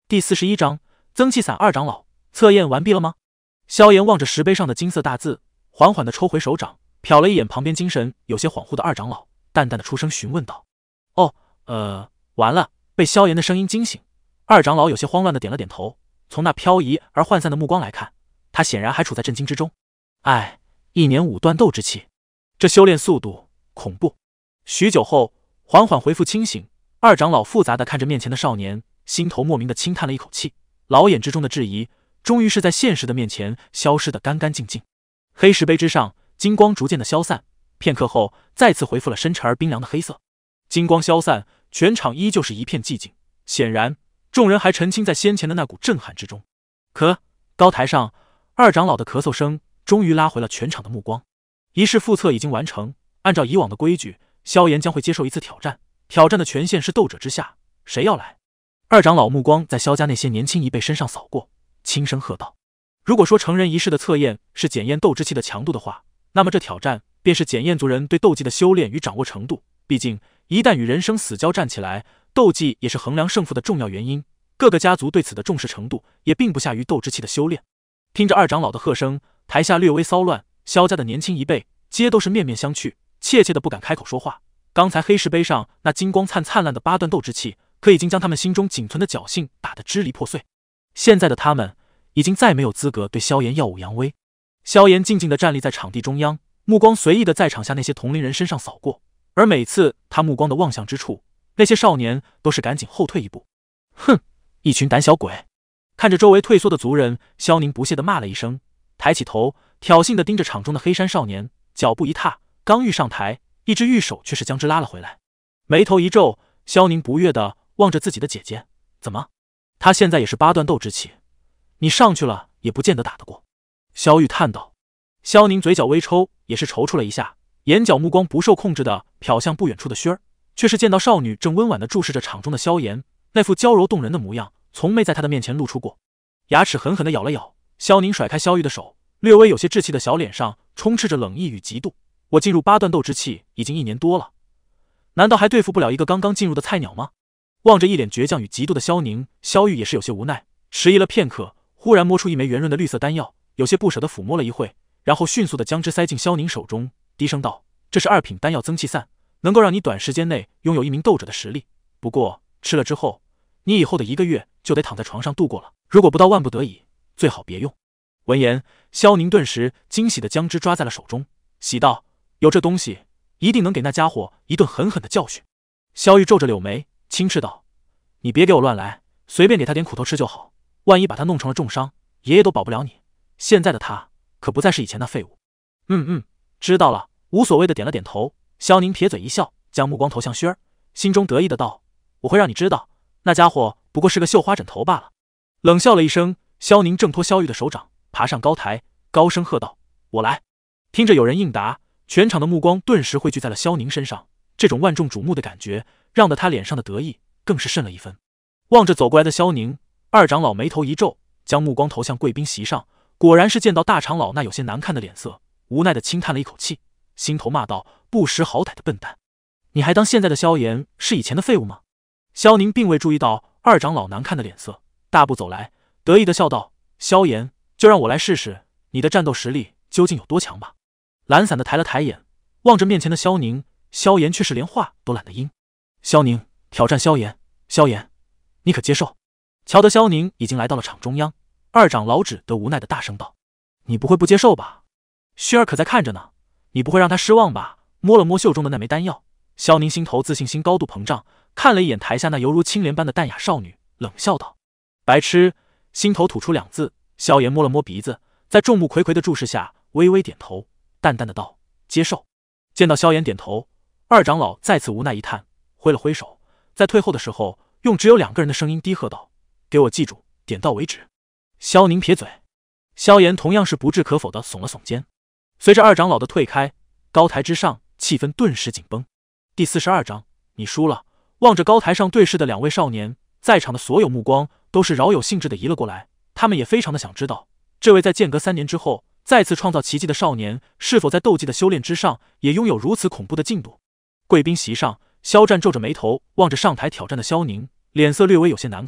第41章增气散。二长老，测验完毕了吗？萧炎望着石碑上的金色大字，缓缓地抽回手掌，瞟了一眼旁边精神有些恍惚的二长老，淡淡的出声询问道：“哦，完了。”被萧炎的声音惊醒，二长老有些慌乱的点了点头。从那飘移而涣散的目光来看，他显然还处在震惊之中。哎，1年5段斗之气，这修炼速度恐怖。许久后，缓缓恢复清醒，二长老复杂的看着面前的少年，心头莫名的轻叹了一口气。老眼之中的质疑，终于是在现实的面前消失得干干净净。黑石碑之上，金光逐渐的消散，片刻后再次恢复了深沉而冰凉的黑色。金光消散，全场依旧是一片寂静。显然，众人还沉浸在先前的那股震撼之中。可高台上，二长老的咳嗽声终于拉回了全场的目光。仪式复测已经完成，按照以往的规矩，萧炎将会接受一次挑战。挑战的权限是斗者之下，谁要来？二长老目光在萧家那些年轻一辈身上扫过，轻声喝道：“如果说成人仪式的测验是检验斗之气的强度的话，那么这挑战便是检验族人对斗技的修炼与掌握程度。毕竟，一旦与人生死交战起来，斗技也是衡量胜负的重要原因。各个家族对此的重视程度也并不下于斗之气的修炼。”听着二长老的喝声，台下略微骚乱，萧家的年轻一辈皆都是面面相觑，怯怯的不敢开口说话。刚才黑石碑上那金光灿烂的8段斗之气，可已经将他们心中仅存的侥幸打得支离破碎。现在的他们已经再没有资格对萧炎耀武扬威。萧炎静静地站立在场地中央，目光随意地在场下那些同龄人身上扫过，而每次他目光的望向之处，那些少年都是赶紧后退一步。哼，一群胆小鬼！看着周围退缩的族人，萧宁不屑地骂了一声，抬起头，挑衅地盯着场中的黑山少年，脚步一踏，刚欲上台，一只玉手却是将之拉了回来。眉头一皱，萧宁不悦地望着自己的姐姐，怎么？他现在也是8段斗之气，你上去了也不见得打得过。萧玉叹道。萧宁嘴角微抽，也是踌躇了一下，眼角目光不受控制地瞟向不远处的轩儿，却是见到少女正温婉地注视着场中的萧炎，那副娇柔动人的模样，从没在他的面前露出过。牙齿狠狠地咬了咬，萧宁甩开萧玉的手，略微有些稚气的小脸上充斥着冷意与嫉妒。我进入8段斗之气已经1年多了，难道还对付不了一个刚刚进入的菜鸟吗？望着一脸倔强与嫉妒的萧宁，萧玉也是有些无奈，迟疑了片刻，忽然摸出一枚圆润的绿色丹药，有些不舍地抚摸了一会，然后迅速地将之塞进萧宁手中，低声道：“这是2品丹药增气散，能够让你短时间内拥有1名斗者的实力。不过吃了之后，你以后的1个月就得躺在床上度过了。如果不到万不得已，最好别用。”闻言，萧宁顿时惊喜地将之抓在了手中，喜道：“有这东西，一定能给那家伙一顿狠狠的教训。”萧玉皱着柳眉，轻斥道：“你别给我乱来，随便给他点苦头吃就好。万一把他弄成了重伤，爷爷都保不了你。现在的他可不再是以前那废物。”“知道了。”无所谓的点了点头。萧宁撇嘴一笑，将目光投向轩儿，心中得意的道：“我会让你知道，那家伙不过是个绣花枕头罢了。”冷笑了一声，萧宁挣脱萧玉的手掌，爬上高台，高声喝道：“我来！”听着有人应答，全场的目光顿时汇聚在了萧宁身上，这种万众瞩目的感觉让得他脸上的得意更是甚了一分。望着走过来的萧宁，二长老眉头一皱，将目光投向贵宾席上，果然是见到大长老那有些难看的脸色，无奈的轻叹了一口气，心头骂道：“不识好歹的笨蛋！你还当现在的萧炎是以前的废物吗？”萧宁并未注意到二长老难看的脸色，大步走来，得意的笑道：“萧炎，就让我来试试你的战斗实力究竟有多强吧。”懒散的抬了抬眼，望着面前的萧宁，萧炎却是连话都懒得应。萧宁挑战萧炎，萧炎，你可接受？瞧得萧宁已经来到了场中央，二长老只得无奈的大声道：“你不会不接受吧？轩儿可在看着呢，你不会让他失望吧？”摸了摸袖中的那枚丹药，萧宁心头自信心高度膨胀，看了一眼台下那犹如青莲般的淡雅少女，冷笑道：“白痴！”心头吐出2字。萧炎摸了摸鼻子，在众目睽睽的注视下微微点头，淡淡的道：“接受。”见到萧炎点头，二长老再次无奈一叹，挥了挥手，在退后的时候用只有2个人的声音低喝道：“给我记住，点到为止。”萧宁撇嘴，萧炎同样是不置可否的耸了耸肩。随着二长老的退开，高台之上气氛顿时紧绷。第42章，你输了。望着高台上对视的2位少年，在场的所有目光都是饶有兴致的移了过来，他们也非常的想知道，这位在间隔3年之后再次创造奇迹的少年，是否在斗技的修炼之上也拥有如此恐怖的进度。贵宾席上，肖战皱着眉头望着上台挑战的萧宁，脸色略微有些难看，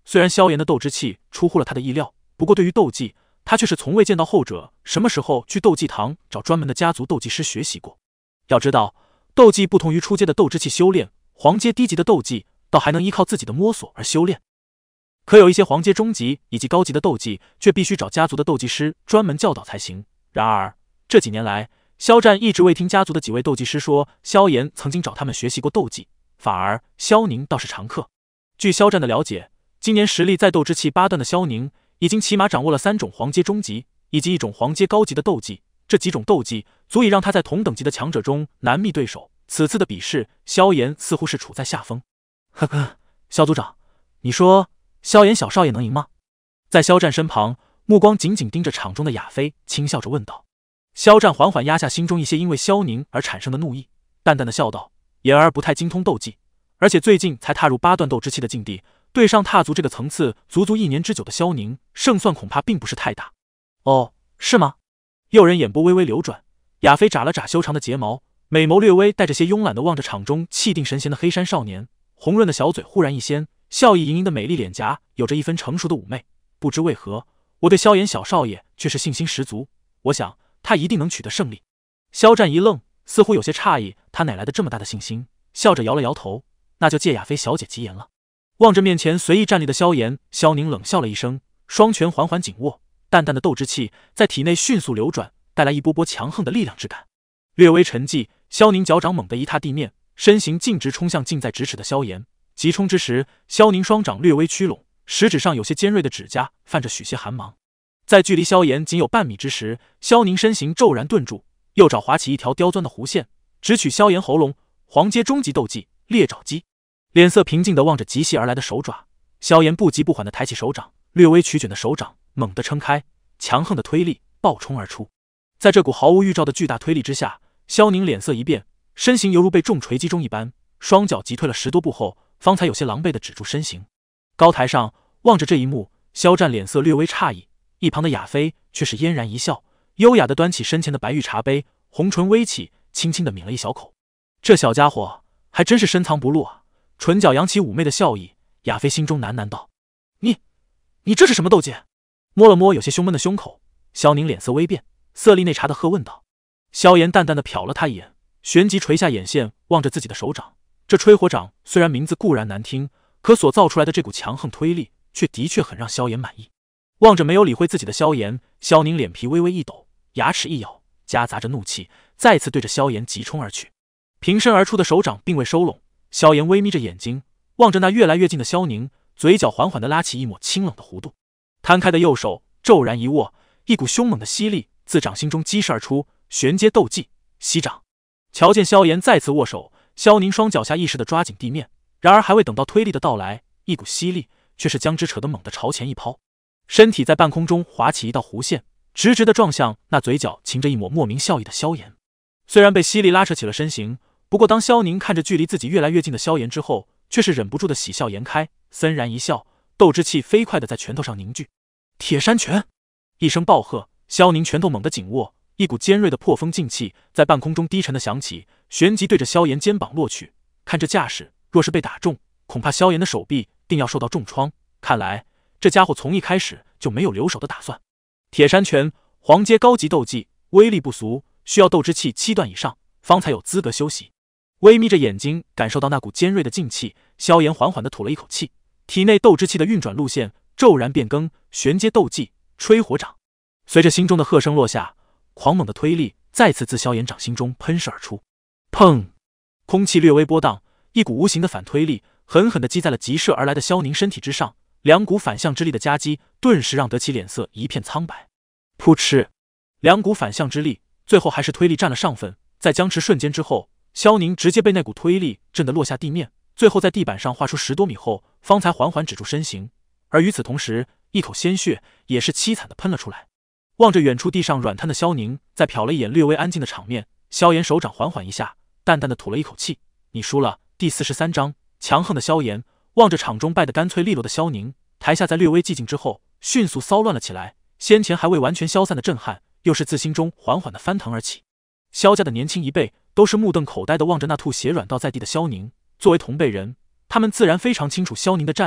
虽然萧炎的斗之气出乎了他的意料，不过对于斗技，他却是从未见到后者什么时候去斗技堂找专门的家族斗技师学习过。要知道，斗技不同于初阶的斗之气修炼，黄阶低级的斗技倒还能依靠自己的摸索而修炼。可有一些黄阶中级以及高级的斗技，却必须找家族的斗技师专门教导才行。然而这几年来，萧战一直未听家族的几位斗技师说萧炎曾经找他们学习过斗技，反而萧宁倒是常客。据萧战的了解，今年实力在斗之气8段的萧宁，已经起码掌握了3种黄阶中级以及1种黄阶高级的斗技，这几种斗技足以让他在同等级的强者中难觅对手。此次的比试，萧炎似乎是处在下风。呵呵，萧族长，你说萧炎小少爷能赢吗？在萧战身旁，目光紧紧盯着场中的亚飞，轻笑着问道。萧战缓缓压下心中一些因为萧宁而产生的怒意，淡淡的笑道：言儿不太精通斗技，而且最近才踏入8段斗之气的境地，对上踏足这个层次足足1年之久的萧宁，胜算恐怕并不是太大。哦，是吗？诱人眼波微微流转，亚飞眨了眨修长的睫毛，美眸略微带着些慵懒的望着场中气定神闲的黑山少年，红润的小嘴忽然一掀，笑意盈盈的美丽脸颊有着一分成熟的妩媚。不知为何，我对萧炎小少爷却是信心十足，我想他一定能取得胜利。萧战一愣，似乎有些诧异，他哪来的这么大的信心？笑着摇了摇头，那就借亚飞小姐吉言了。望着面前随意站立的萧炎，萧宁冷笑了一声，双拳缓缓紧握，淡淡的斗之气在体内迅速流转，带来一波波强横的力量之感。略微沉寂，萧宁脚掌猛地一踏地面，身形径直冲向近在咫尺的萧炎。急冲之时，萧宁双掌略微屈拢，食指上有些尖锐的指甲泛着许些寒芒。在距离萧炎仅有半米之时，萧宁身形骤然顿住，右爪划起一条刁钻的弧线，直取萧炎喉咙。黄阶中级斗技猎爪击。脸色平静地望着急袭而来的手爪，萧炎不急不缓地抬起手掌，略微曲卷的手掌猛地撑开，强横的推力暴冲而出。在这股毫无预兆的巨大推力之下，萧宁脸色一变，身形犹如被重锤击中一般，双脚急退了10多步后，方才有些狼狈地止住身形。高台上望着这一幕，萧战脸色略微诧异，一旁的亚飞却是嫣然一笑，优雅地端起身前的白玉茶杯，红唇微起，轻轻地抿了一小口。这小家伙还真是深藏不露啊！唇角扬起妩媚的笑意，亚飞心中喃喃道：你这是什么斗技？摸了摸有些胸闷的胸口，萧宁脸色微变，色厉内查的喝问道。萧炎淡淡的瞟了他一眼，旋即垂下眼线，望着自己的手掌。这吹火掌虽然名字固然难听，可所造出来的这股强横推力，却的确很让萧炎满意。望着没有理会自己的萧炎，萧宁脸皮微微一抖，牙齿一咬，夹杂着怒气，再次对着萧炎急冲而去。平伸而出的手掌并未收拢，萧炎微眯着眼睛，望着那越来越近的萧宁，嘴角缓缓地拉起一抹清冷的弧度。摊开的右手骤然一握，一股凶猛的吸力自掌心中激射而出，玄阶斗技吸掌。瞧见萧炎再次握手，萧宁双脚下意识地抓紧地面，然而还未等到推力的到来，一股吸力却是将之扯得猛地朝前一抛，身体在半空中划起一道弧线，直直地撞向那嘴角噙着一抹莫名笑意的萧炎。虽然被吸力拉扯起了身形，不过当萧宁看着距离自己越来越近的萧炎之后，却是忍不住的喜笑颜开，森然一笑，斗之气飞快地在拳头上凝聚。铁山拳！一声暴喝，萧宁拳头猛地紧握，一股尖锐的破风劲气在半空中低沉地响起，旋即对着萧炎肩膀落去。看这架势，若是被打中，恐怕萧炎的手臂定要受到重创。看来这家伙从一开始就没有留手的打算。铁山拳，黄阶高级斗技，威力不俗，需要斗之气7段以上方才有资格修习。微眯着眼睛感受到那股尖锐的劲气，萧炎缓缓地吐了一口气，体内斗之气的运转路线骤然变更，玄阶斗技吹火掌。随着心中的喝声落下，狂猛的推力再次自萧炎掌心中喷射而出。砰！空气略微波荡，一股无形的反推力狠狠地击在了急射而来的萧宁身体之上，两股反向之力的夹击顿时让得其脸色一片苍白。噗嗤！两股反向之力最后还是推力占了上风，在僵持瞬间之后，萧宁直接被那股推力震得落下地面，最后在地板上画出10多米后，方才缓缓止住身形。而与此同时，一口鲜血也是凄惨地喷了出来。望着远处地上软瘫的萧宁，再瞟了一眼略微安静的场面，萧炎手掌缓缓一下，淡淡地吐了一口气：你输了。第43章，强横的萧炎望着场中败得干脆利落的萧宁，台下在略微寂静之后，迅速骚乱了起来。先前还未完全消散的震撼，又是自心中缓缓地翻腾而起。萧家的年轻一辈都是目瞪口呆地望着那吐血软倒在地的萧宁，作为同辈人，他们自然非常清楚萧宁的战力，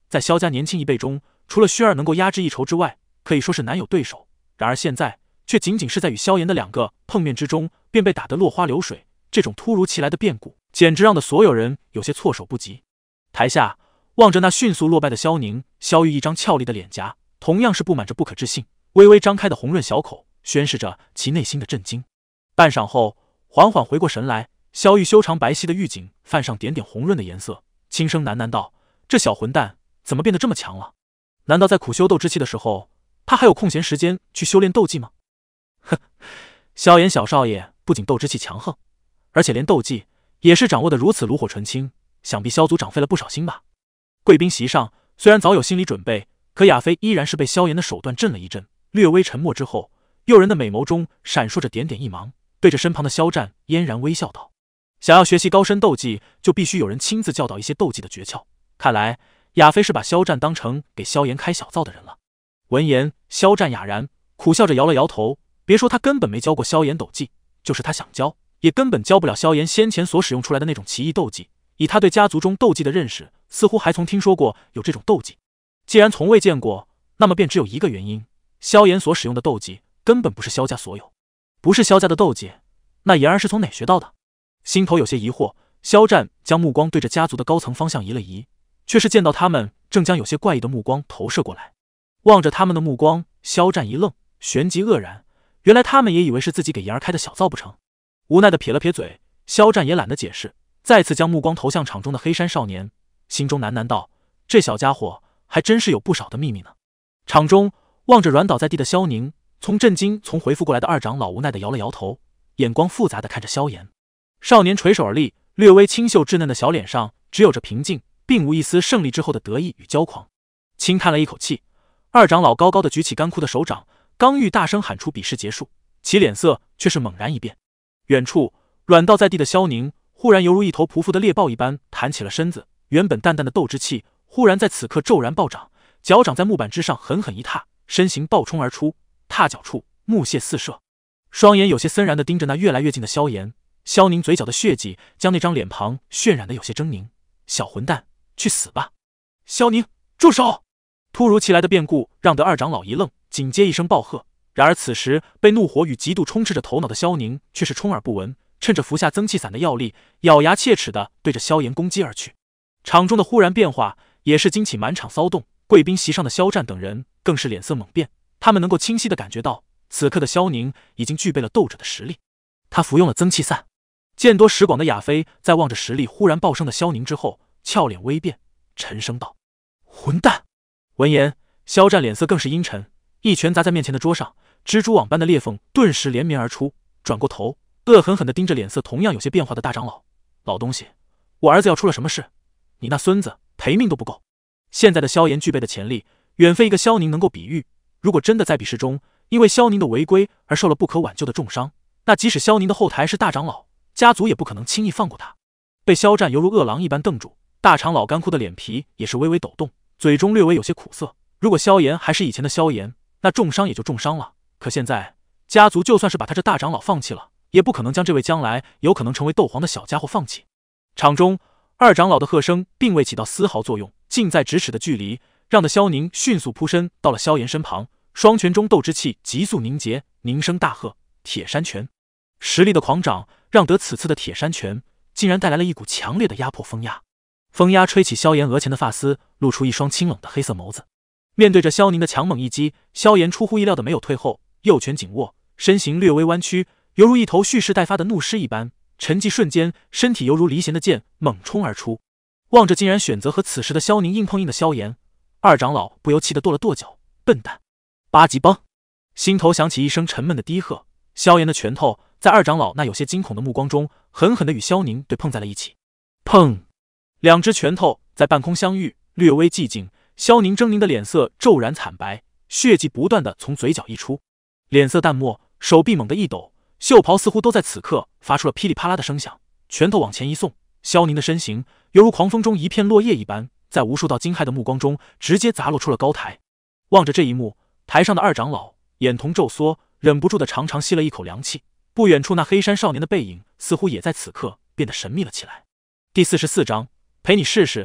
在萧家年轻一辈中，除了薛儿能够压制一筹之外，可以说是难有对手。然而现在却仅仅是在与萧炎的2个碰面之中，便被打得落花流水。这种突如其来的变故，简直让的所有人有些措手不及。台下望着那迅速落败的萧宁，萧玉一张俏丽的脸颊，同样是布满着不可置信，微微张开的红润小口，宣示着其内心的震惊。半晌后，缓缓回过神来，萧玉修长白皙的玉颈泛上点点红润的颜色，轻声喃喃道：“这小混蛋怎么变得这么强了？难道在苦修斗之气的时候，他还有空闲时间去修炼斗技吗？”哼，萧炎小少爷不仅斗之气强横，而且连斗技也是掌握得如此炉火纯青，想必萧族长费了不少心吧。贵宾席上虽然早有心理准备，可亚飞依然是被萧炎的手段震了一震，略微沉默之后，诱人的美眸中闪烁着点点一芒，对着身旁的萧战嫣然微笑道：“想要学习高深斗技，就必须有人亲自教导一些斗技的诀窍。看来亚飞是把萧战当成给萧炎开小灶的人了。”闻言，萧战哑然，苦笑着摇了摇头。别说他根本没教过萧炎斗技，就是他想教，也根本教不了萧炎先前所使用出来的那种奇异斗技。以他对家族中斗技的认识，似乎还从听说过有这种斗技。既然从未见过，那么便只有一个原因：萧炎所使用的斗技根本不是萧家所有。不是萧家的斗技，那言儿是从哪学到的？心头有些疑惑，萧战将目光对着家族的高层方向移了移，却是见到他们正将有些怪异的目光投射过来。望着他们的目光，萧战一愣，旋即愕然，原来他们也以为是自己给言儿开的小灶不成。无奈的撇了撇嘴，萧战也懒得解释，再次将目光投向场中的黑山少年，心中喃喃道：这小家伙还真是有不少的秘密呢。场中望着软倒在地的萧宁，从震惊从回复过来的二长老无奈的摇了摇头，眼光复杂的看着萧炎。少年垂手而立，略微清秀稚嫩的小脸上只有着平静，并无一丝胜利之后的得意与骄狂。轻叹了一口气，二长老高高的举起干枯的手掌，刚欲大声喊出比试结束，其脸色却是猛然一变。远处软倒在地的萧宁忽然犹如一头匍匐的猎豹一般弹起了身子，原本淡淡的斗之气忽然在此刻骤然暴涨，脚掌在木板之上狠狠一踏，身形暴冲而出，踏脚处木屑四射，双眼有些森然地盯着那越来越近的萧炎。萧宁嘴角的血迹将那张脸庞渲染得有些狰狞。小混蛋，去死吧！萧宁，住手！突如其来的变故让得二长老一愣，紧接一声暴喝。然而此时被怒火与嫉妒充斥着头脑的萧宁却是充耳不闻，趁着服下增气散的药力，咬牙切齿地对着萧炎攻击而去。场中的忽然变化也是惊起满场骚动，贵宾席上的萧战等人更是脸色猛变，他们能够清晰地感觉到，此刻的萧宁已经具备了斗者的实力。他服用了增气散。见多识广的亚飞在望着实力忽然暴升的萧宁之后，俏脸微变，沉声道：混蛋！闻言，萧战脸色更是阴沉，一拳砸在面前的桌上，蜘蛛网般的裂缝顿时连绵而出，转过头恶狠狠地盯着脸色同样有些变化的大长老：老东西，我儿子要出了什么事，你那孙子赔命都不够。现在的萧炎具备的潜力远非一个萧宁能够比喻，如果真的在比试中因为萧宁的违规而受了不可挽救的重伤，那即使萧宁的后台是大长老，家族也不可能轻易放过他。被萧战犹如饿狼一般瞪住，大长老干枯的脸皮也是微微抖动，嘴中略微有些苦涩。如果萧炎还是以前的萧炎，那重伤也就重伤了，可现在家族就算是把他这大长老放弃了，也不可能将这位将来有可能成为斗皇的小家伙放弃。场中二长老的喝声并未起到丝毫作用，近在咫尺的距离让得萧宁迅速扑身到了萧炎身旁，双拳中斗之气急速凝结，凝声大喝：铁山拳！实力的狂涨让得此次的铁山拳竟然带来了一股强烈的压迫风压。风压吹起萧炎额前的发丝，露出一双清冷的黑色眸子。面对着萧宁的强猛一击，萧炎出乎意料的没有退后，右拳紧握，身形略微弯曲，犹如一头蓄势待发的怒狮一般，沉寂瞬间，身体犹如离弦的箭猛冲而出。望着竟然选择和此时的萧宁硬碰硬的萧炎，二长老不由气得跺了跺脚：笨蛋！八级崩！心头响起一声沉闷的低喝，萧炎的拳头在二长老那有些惊恐的目光中狠狠地与萧宁对碰在了一起。砰！两只拳头在半空相遇，略微寂静，萧宁狰狞的脸色骤然惨白，血迹不断地从嘴角溢出，脸色淡漠，手臂猛地一抖，袖袍似乎都在此刻发出了噼里啪啦的声响，拳头往前一送，萧宁的身形犹如狂风中一片落叶一般，在无数道惊骇的目光中直接砸落出了高台。望着这一幕，台上的二长老眼瞳骤缩，忍不住的长长吸了一口凉气。不远处那黑山少年的背影似乎也在此刻变得神秘了起来。第44章，陪你试试。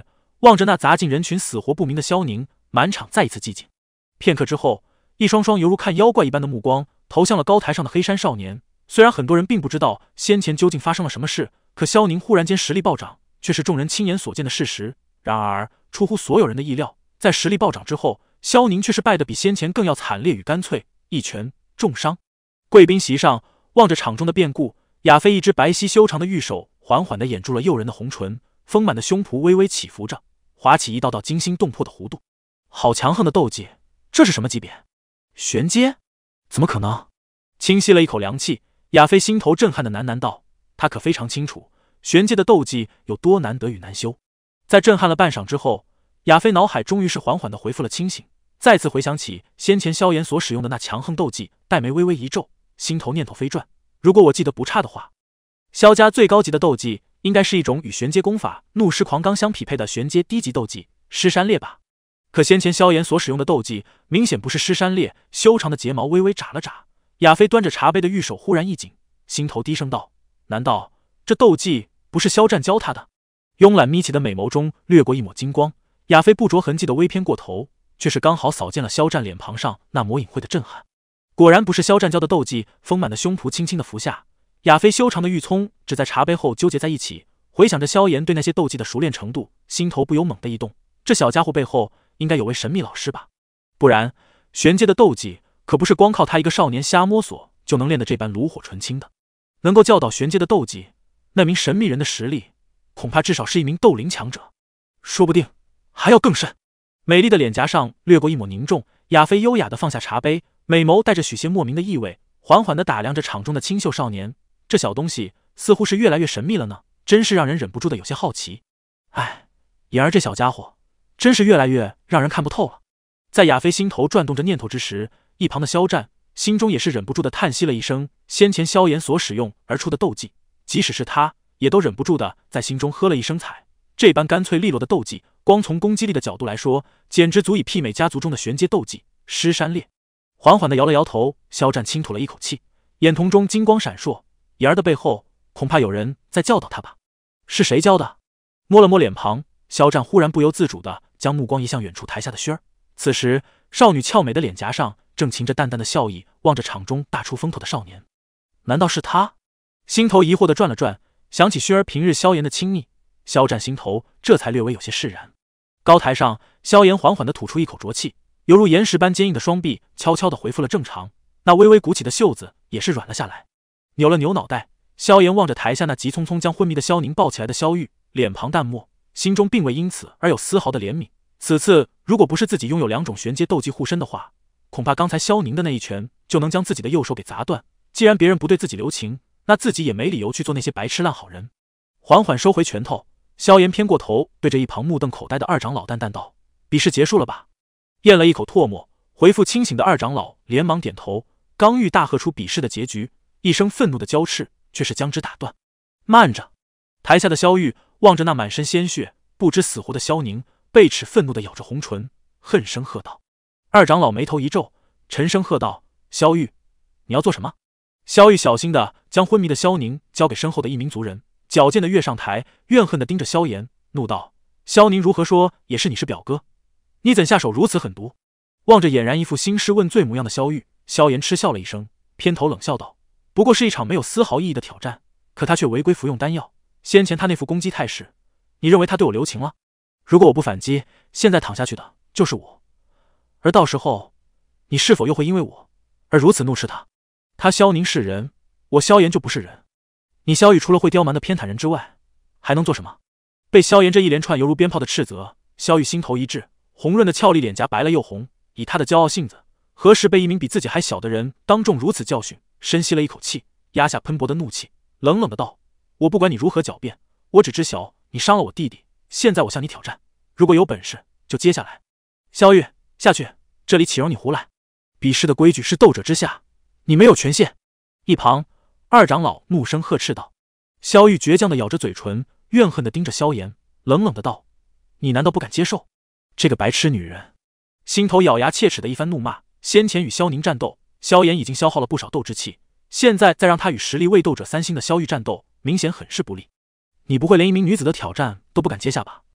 望着那砸进人群死活不明的萧宁，满场再一次寂静。片刻之后，一双双犹如看妖怪一般的目光投向了高台上的黑山少年。虽然很多人并不知道先前究竟发生了什么事，可萧宁忽然间实力暴涨，却是众人亲眼所见的事实。然而，出乎所有人的意料，在实力暴涨之后，萧宁却是败得比先前更要惨烈与干脆，一拳重伤。贵宾席上，望着场中的变故，亚飞一只白皙修长的玉手缓缓地掩住了诱人的红唇，丰满的胸脯微微起伏着，划起一道道惊心动魄的弧度。好强横的斗技，这是什么级别？玄阶？怎么可能？轻吸了一口凉气，亚飞心头震撼的喃喃道：“他可非常清楚，玄阶的斗技有多难得与难修。”在震撼了半晌之后，亚飞脑海终于是缓缓地恢复了清醒，再次回想起先前萧炎所使用的那强横斗技，黛眉微微一皱，心头念头飞转。如果我记得不差的话，萧家最高级的斗技应该是一种与玄阶功法怒狮狂罡相匹配的玄阶低级斗技狮山裂吧。可先前萧炎所使用的斗技明显不是狮山裂。修长的睫毛微微眨了眨，亚飞端着茶杯的玉手忽然一紧，心头低声道：难道这斗技不是萧战教他的？慵懒眯起的美眸中掠过一抹金光，亚飞不着痕迹的微偏过头，却是刚好扫见了萧战脸庞上那抹隐晦的震撼。果然不是萧战教的斗技。丰满的胸脯轻轻的浮下，亚飞修长的玉葱只在茶杯后纠结在一起，回想着萧炎对那些斗技的熟练程度，心头不由猛地一动，这小家伙背后应该有位神秘老师吧？不然玄阶的斗技可不是光靠他一个少年瞎摸索就能练得这般炉火纯青的。能够教导玄阶的斗技，那名神秘人的实力恐怕至少是一名斗灵强者，说不定还要更甚。美丽的脸颊上掠过一抹凝重，亚飞优雅地放下茶杯，美眸带着许些莫名的意味，缓缓地打量着场中的清秀少年。这小东西似乎是越来越神秘了呢，真是让人忍不住的有些好奇。哎，言儿这小家伙真是越来越让人看不透了。在亚飞心头转动着念头之时，一旁的萧战心中也是忍不住的叹息了一声。先前萧炎所使用而出的斗技，即使是他也都忍不住的在心中喝了一声彩。这般干脆利落的斗技，光从攻击力的角度来说，简直足以媲美家族中的玄阶斗技狮山裂。缓缓地摇了摇头，萧战轻吐了一口气，眼瞳中金光闪烁。言儿的背后恐怕有人在教导他吧？是谁教的？摸了摸脸庞，萧战忽然不由自主地将目光移向远处台下的薰儿。此时少女俏美的脸颊上正噙着淡淡的笑意，望着场中大出风头的少年。难道是他？心头疑惑地转了转，想起薰儿平日萧炎的亲昵，萧战心头这才略微有些释然。高台上，萧炎缓缓地吐出一口浊气，犹如岩石般坚硬的双臂悄悄地恢复了正常，那微微鼓起的袖子也是软了下来。扭了扭脑袋，萧炎望着台下那急匆匆将昏迷的萧宁抱起来的萧玉，脸庞淡漠，心中并未因此而有丝毫的怜悯。此次如果不是自己拥有2种玄阶斗技护身的话，恐怕刚才萧宁的那一拳就能将自己的右手给砸断。既然别人不对自己留情，那自己也没理由去做那些白痴烂好人。缓缓收回拳头，萧炎偏过头，对着一旁目瞪口呆的二长老淡淡道：比试结束了吧？咽了一口唾沫，回复清醒的二长老连忙点头，刚欲大喝出比试的结局，一声愤怒的娇斥却是将之打断。慢着！台下的萧玉望着那满身鲜血不知死活的萧宁，背齿愤怒地咬着红唇，恨声喝道。二长老眉头一皱，沉声喝道：萧玉，你要做什么？萧玉小心地将昏迷的萧宁交给身后的一名族人，矫健地跃上台，怨恨地盯着萧炎，怒道：萧宁如何说也是你是表哥，你怎下手如此狠毒？望着俨然一副兴师问罪模样的萧玉，萧炎嗤笑了一声，偏头冷笑道：不过是一场没有丝毫意义的挑战，可他却违规服用丹药。先前他那副攻击态势，你认为他对我留情了？如果我不反击，现在躺下去的就是我，而到时候你是否又会因为我而如此怒斥他？他萧宁是人，我萧炎就不是人。你萧玉除了会刁蛮的偏袒人之外，还能做什么？被萧炎这一连串犹如鞭炮的斥责，萧玉心头一滞，红润的俏丽脸颊白了又红。以他的骄傲性子，何时被一名比自己还小的人当众如此教训？深吸了一口气，压下喷薄的怒气，冷冷的道：我不管你如何狡辩，我只知晓你伤了我弟弟，现在我向你挑战，如果有本事就接下来。萧玉，下去，这里岂容你胡来？比试的规矩是斗者之下，你没有权限。一旁二长老怒声呵斥道。萧玉倔强的咬着嘴唇，怨恨的盯着萧炎，冷冷的道：你难道不敢接受？这个白痴女人！心头咬牙切齿的一番怒骂。先前与萧宁战斗，萧炎已经消耗了不少斗志气，现在再让他与实力未斗者3星的萧玉战斗，明显很是不利。你不会连一名女子的挑战都不敢接下吧？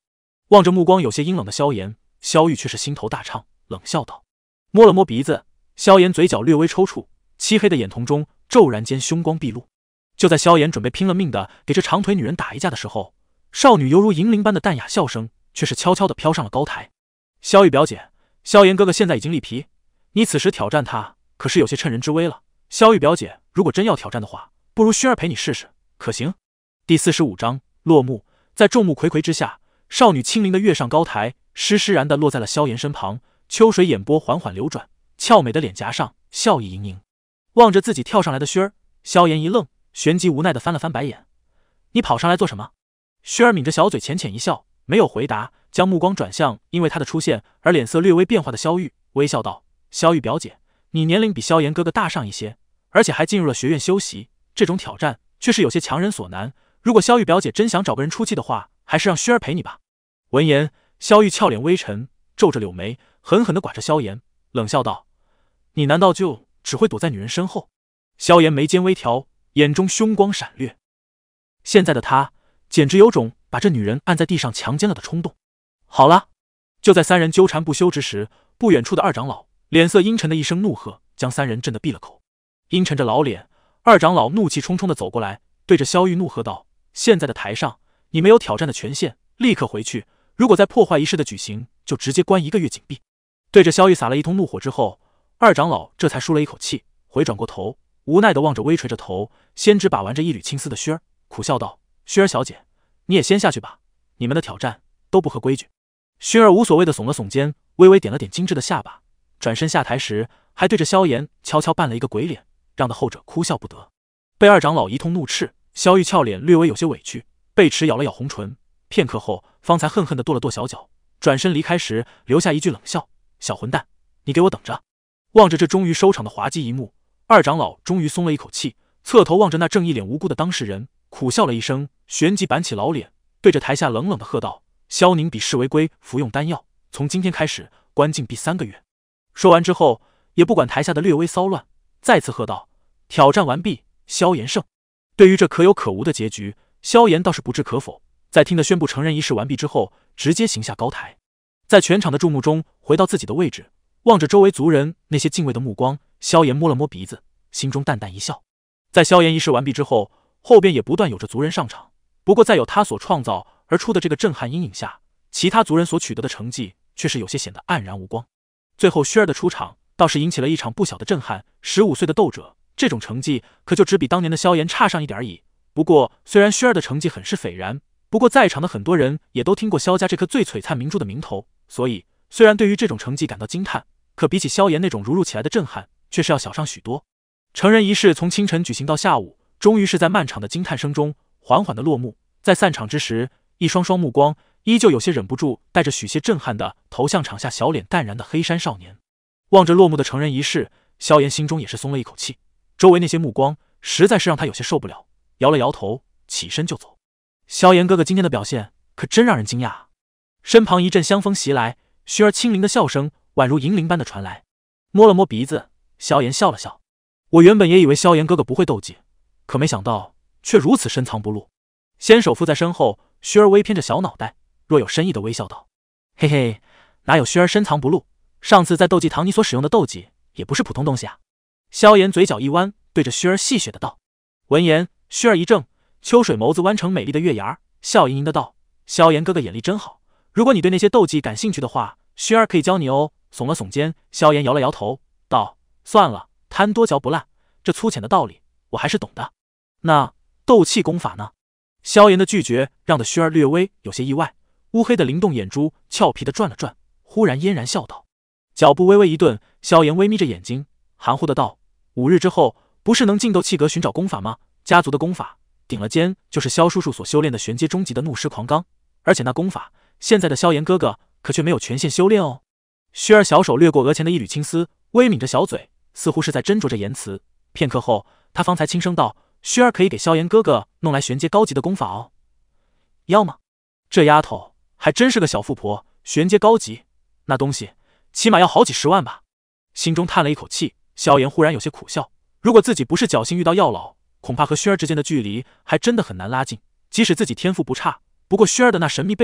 望着目光有些阴冷的萧炎，萧玉却是心头大畅，冷笑道。摸了摸鼻子，萧炎嘴角略微抽搐，漆黑的眼瞳中骤然间凶光毕露。就在萧炎准备拼了命的给这长腿女人打一架的时候，少女犹如银铃般的淡雅笑声却是悄悄地飘上了高台。萧玉表姐，萧炎哥哥现在已经力疲，你此时挑战他可是有些趁人之危了。萧玉表姐，如果真要挑战的话，不如薰儿陪你试试，可行？第45章落幕。在众目睽睽之下，少女轻灵的跃上高台，施施然地落在了萧炎身旁，秋水眼波缓缓流转，俏美的脸颊上笑意盈盈。望着自己跳上来的薰儿，萧炎一愣，旋即无奈地翻了翻白眼。你跑上来做什么？薰儿抿着小嘴浅浅一笑，没有回答，将目光转向因为他的出现而脸色略微变化的萧玉，微笑道：萧玉表姐，你年龄比萧炎哥哥大上一些，而且还进入了学院修习，这种挑战却是有些强人所难，如果萧玉表姐真想找个人出气的话，还是让薰儿陪你吧。闻言，萧玉俏脸微沉，皱着柳眉，狠狠地刮着萧炎，冷笑道：你难道就只会躲在女人身后？萧炎眉间微挑，眼中凶光闪掠，现在的他简直有种把这女人按在地上强奸了的冲动。好了！就在三人纠缠不休之时，不远处的二长老脸色阴沉的一声怒喝，将三人震得闭了口。阴沉着老脸，二长老怒气冲冲地走过来，对着萧玉怒喝道：现在的台上你没有挑战的权限，立刻回去，如果再破坏仪式的举行，就直接关1个月禁闭。对着萧玉撒了一通怒火之后，二长老这才舒了一口气，回转过头，无奈地望着微垂着头，先只把玩着一缕青丝的薰儿，苦笑道：薰儿小姐，你也先下去吧，你们的挑战都不合规矩。薰儿无所谓的耸了耸肩，微微点了点精致的下巴，转身下台时还对着萧炎悄悄扮了一个鬼脸，让得后者哭笑不得。被二长老一通怒斥，萧玉俏脸略微有些委屈，贝齿咬了咬红唇，片刻后方才恨恨地跺了跺小脚，转身离开时留下一句冷笑：小混蛋，你给我等着。望着这终于收场的滑稽一幕，二长老终于松了一口气，侧头望着那正一脸无辜的当事人，苦笑了一声，旋即板起老脸，对着台下冷冷地喝道：萧宁比视为归，服用丹药，从今天开始关禁闭3个月。说完之后，也不管台下的略微骚乱，再次喝道：挑战完毕，萧炎胜。对于这可有可无的结局，萧炎倒是不置可否，在听得宣布成人仪式完毕之后，直接行下高台，在全场的注目中回到自己的位置，望着周围族人那些敬畏的目光，萧炎摸了摸鼻子，心中淡淡一笑。在萧炎仪式完毕之后，后边也不断有着族人上场，不过在有他所创造而出的这个震撼阴影下，其他族人所取得的成绩却是有些显得黯然无光。最后薰儿的出场倒是引起了一场不小的震撼，15岁的斗者，这种成绩可就只比当年的萧炎差上一点而已。不过虽然薰儿的成绩很是斐然，不过在场的很多人也都听过萧家这颗最璀璨明珠的名头，所以虽然对于这种成绩感到惊叹，可比起萧炎那种如入起来的震撼，却是要小上许多。成人仪式从清晨举行到下午，终于是在漫长的惊叹声中缓缓的落幕。在散场之时，一双双目光依旧有些忍不住带着许些震撼的投向场下小脸淡然的黑山少年。望着落幕的成人仪式，萧炎心中也是松了一口气，周围那些目光实在是让他有些受不了，摇了摇头，起身就走。萧炎哥哥今天的表现可真让人惊讶啊！身旁一阵香风袭来，薰儿轻灵的笑声宛如银铃般的传来。摸了摸鼻子，萧炎笑了笑：我原本也以为萧炎哥哥不会斗技，可没想到却如此深藏不露。先手附在身后，薰儿微偏着小脑袋，若有深意的微笑道：嘿嘿，哪有薰儿深藏不露，上次在斗技堂你所使用的斗技也不是普通东西啊。萧炎嘴角一弯，对着薰儿戏谑的道。闻言，薰儿一怔，秋水眸子弯成美丽的月牙，笑盈盈的道：萧炎哥哥眼力真好，如果你对那些斗技感兴趣的话，薰儿可以教你哦。耸了耸肩，萧炎摇了摇头道：算了，贪多嚼不烂，这粗浅的道理我还是懂的。那斗气功法呢？萧炎的拒绝让得薰儿略微有些意外，乌黑的灵动眼珠俏皮的转了转，忽然嫣然笑道。脚步微微一顿，萧炎微眯着眼睛，含糊的道：5日之后不是能进斗气阁寻找功法吗？家族的功法顶了尖就是萧叔叔所修炼的玄阶中级的怒尸狂罡，而且那功法现在的萧炎哥哥可却没有权限修炼哦。薰儿小手掠过额前的一缕青丝，微抿着小嘴，似乎是在斟酌着言辞。片刻后，他方才轻声道：薰儿可以给萧炎哥哥弄来玄阶高级的功法哦。要吗？这丫头还真是个小富婆，玄阶高级那东西起码要好几10万吧。心中叹了一口气，萧炎忽然有些苦笑，如果自己不是侥幸遇到药老，恐怕和薰儿之间的距离还真的很难拉近。即使自己天赋不差，不过薰儿的那神秘背景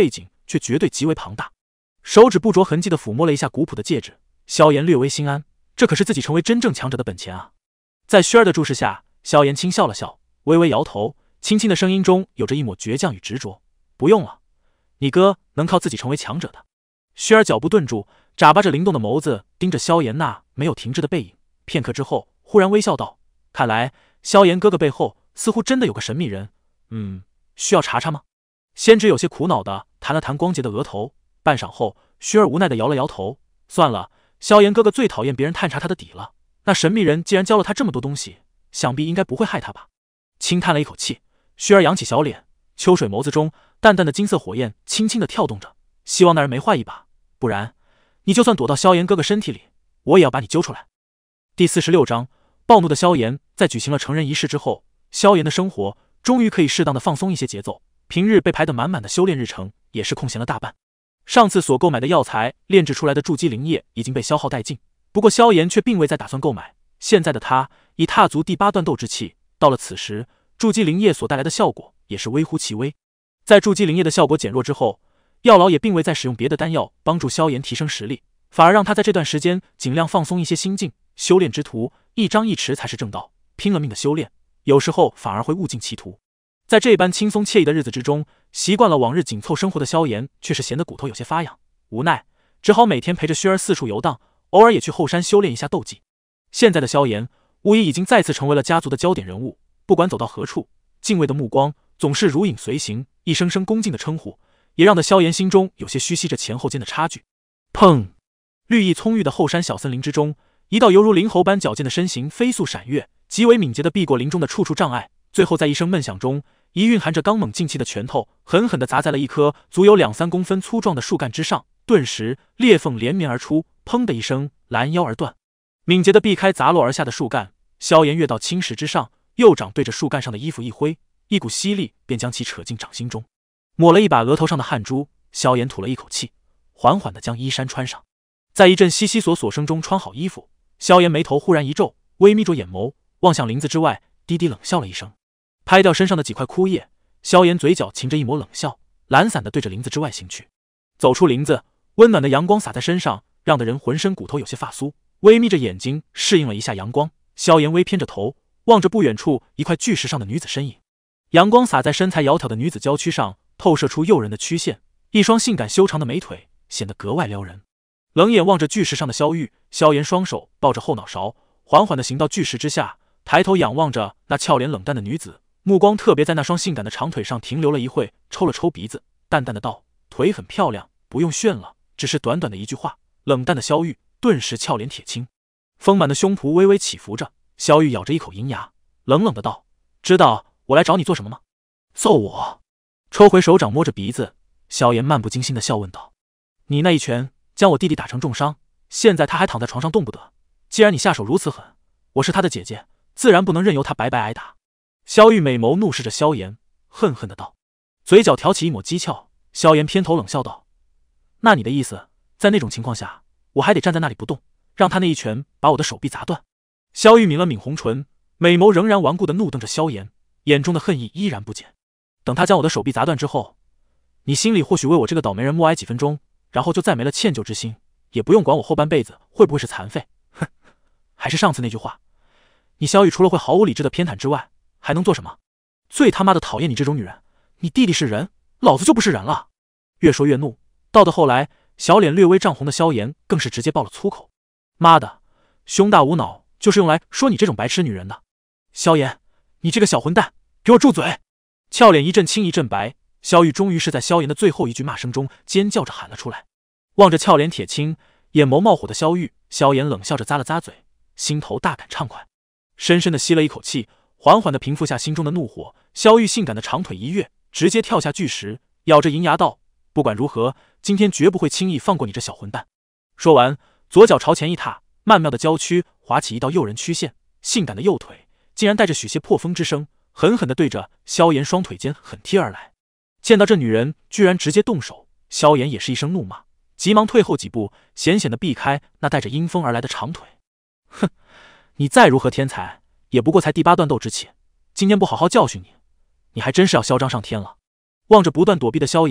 却绝对极为庞大。手指不着痕迹地抚摸了一下古朴的戒指，萧炎略微心安，这可是自己成为真正强者的本钱啊！在轩儿的注视下，萧炎轻笑了笑，微微摇头，轻轻的声音中有着一抹倔强与执着：“不用了，你哥能靠自己成为强者的。”轩儿脚步顿住，眨巴着灵动的眸子盯着萧炎那没有停滞的背影，片刻之后，忽然微笑道：“看来萧炎哥哥背后似乎真的有个神秘人，需要查查吗？”先知有些苦恼的弹了弹光洁的额头，半晌后，轩儿无奈的摇了摇头：“算了，萧炎哥哥最讨厌别人探查他的底了。那神秘人既然教了他这么多东西，想必应该不会害他吧。”轻叹了一口气，轩儿扬起小脸，秋水眸子中淡淡的金色火焰轻轻的跳动着，希望那人没坏一把，不然你就算躲到萧炎哥哥身体里，我也要把你揪出来。第46章，暴怒的萧炎。在举行了成人仪式之后，萧炎的生活终于可以适当的放松一些节奏，平日被排得满满的修炼日程也是空闲了大半。上次所购买的药材炼制出来的筑基灵液已经被消耗殆尽，不过萧炎却并未再打算购买。现在的他已踏足第8段斗之气，到了此时，筑基灵液所带来的效果也是微乎其微。在筑基灵液的效果减弱之后，药老也并未再使用别的丹药帮助萧炎提升实力，反而让他在这段时间尽量放松一些心境。修炼之途，一张一弛才是正道，拼了命的修炼，有时候反而会误尽其途。在这般轻松惬意的日子之中，习惯了往日紧凑生活的萧炎却是闲得骨头有些发痒，无奈只好每天陪着轩儿四处游荡，偶尔也去后山修炼一下斗技。现在的萧炎无疑已经再次成为了家族的焦点人物，不管走到何处，敬畏的目光总是如影随形，一声声恭敬的称呼也让得萧炎心中有些虚息着前后间的差距。砰！绿意葱郁的后山小森林之中，一道犹如灵猴般矫健的身形飞速闪跃，极为敏捷地避过林中的处处障碍，最后在一声闷响中，一蕴含着刚猛劲气的拳头狠狠地砸在了一棵足有2-3公分粗壮的树干之上，顿时裂缝连绵而出，砰的一声，拦腰而断。敏捷地避开砸落而下的树干，萧炎跃到青石之上，右掌对着树干上的衣服一挥，一股吸力便将其扯进掌心中。抹了一把额头上的汗珠，萧炎吐了一口气，缓缓地将衣衫穿上。在一阵悉悉索索声中穿好衣服，萧炎眉头忽然一皱，微眯着眼眸望向林子之外，低低冷笑了一声，拍掉身上的几块枯叶，萧炎嘴角噙着一抹冷笑，懒散地对着林子之外行去。走出林子，温暖的阳光洒在身上，让得人浑身骨头有些发酥。微眯着眼睛适应了一下阳光，萧炎微偏着头，望着不远处一块巨石上的女子身影。阳光洒在身材窈窕的女子娇躯上，透射出诱人的曲线，一双性感修长的美腿显得格外撩人。冷眼望着巨石上的萧玉，萧炎双手抱着后脑勺，缓缓地行到巨石之下，抬头仰望着那俏脸冷淡的女子，目光特别在那双性感的长腿上停留了一会，抽了抽鼻子，淡淡的道：“腿很漂亮，不用炫了。”只是短短的一句话，冷淡的萧玉顿时俏脸铁青，丰满的胸脯微微起伏着。萧玉咬着一口银牙，冷冷的道：“知道我来找你做什么吗？揍我！”抽回手掌摸着鼻子，萧炎漫不经心的笑问道：“你那一拳将我弟弟打成重伤，现在他还躺在床上动不得。既然你下手如此狠，我是他的姐姐，自然不能任由他白白挨打。”萧玉美眸怒视着萧炎，恨恨的道，嘴角挑起一抹讥诮。萧炎偏头冷笑道：“那你的意思，在那种情况下，我还得站在那里不动，让他那一拳把我的手臂砸断？”萧玉抿了抿红唇，美眸仍然顽固的怒瞪着萧炎，眼中的恨意依然不减。等他将我的手臂砸断之后，你心里或许为我这个倒霉人默哀几分钟，然后就再没了歉疚之心，也不用管我后半辈子会不会是残废。哼，还是上次那句话，你萧玉除了会毫无理智的偏袒之外，还能做什么？最他妈的讨厌你这种女人！你弟弟是人，老子就不是人了！越说越怒，到的后来，小脸略微涨红的萧炎更是直接爆了粗口：“妈的，胸大无脑就是用来说你这种白痴女人的！萧炎，你这个小混蛋，给我住嘴！”俏脸一阵青一阵白，萧玉终于是在萧炎的最后一句骂声中尖叫着喊了出来。望着俏脸铁青、眼眸冒火的萧玉，萧炎冷笑着咂了咂嘴，心头大感畅快，深深的吸了一口气，缓缓的平复下心中的怒火。萧玉性感的长腿一跃，直接跳下巨石，咬着银牙道：“不管如何，今天绝不会轻易放过你这小混蛋。”说完，左脚朝前一踏，曼妙的娇躯划起一道诱人曲线，性感的右腿竟然带着许些破风之声，狠狠地对着萧炎双腿间狠踢而来。见到这女人居然直接动手，萧炎也是一声怒骂，急忙退后几步，险险地避开那带着阴风而来的长腿。哼，你再如何天才，也不过才第8段斗之气，今天不好好教训你，你还真是要嚣张上天了。望着不断躲避的萧炎，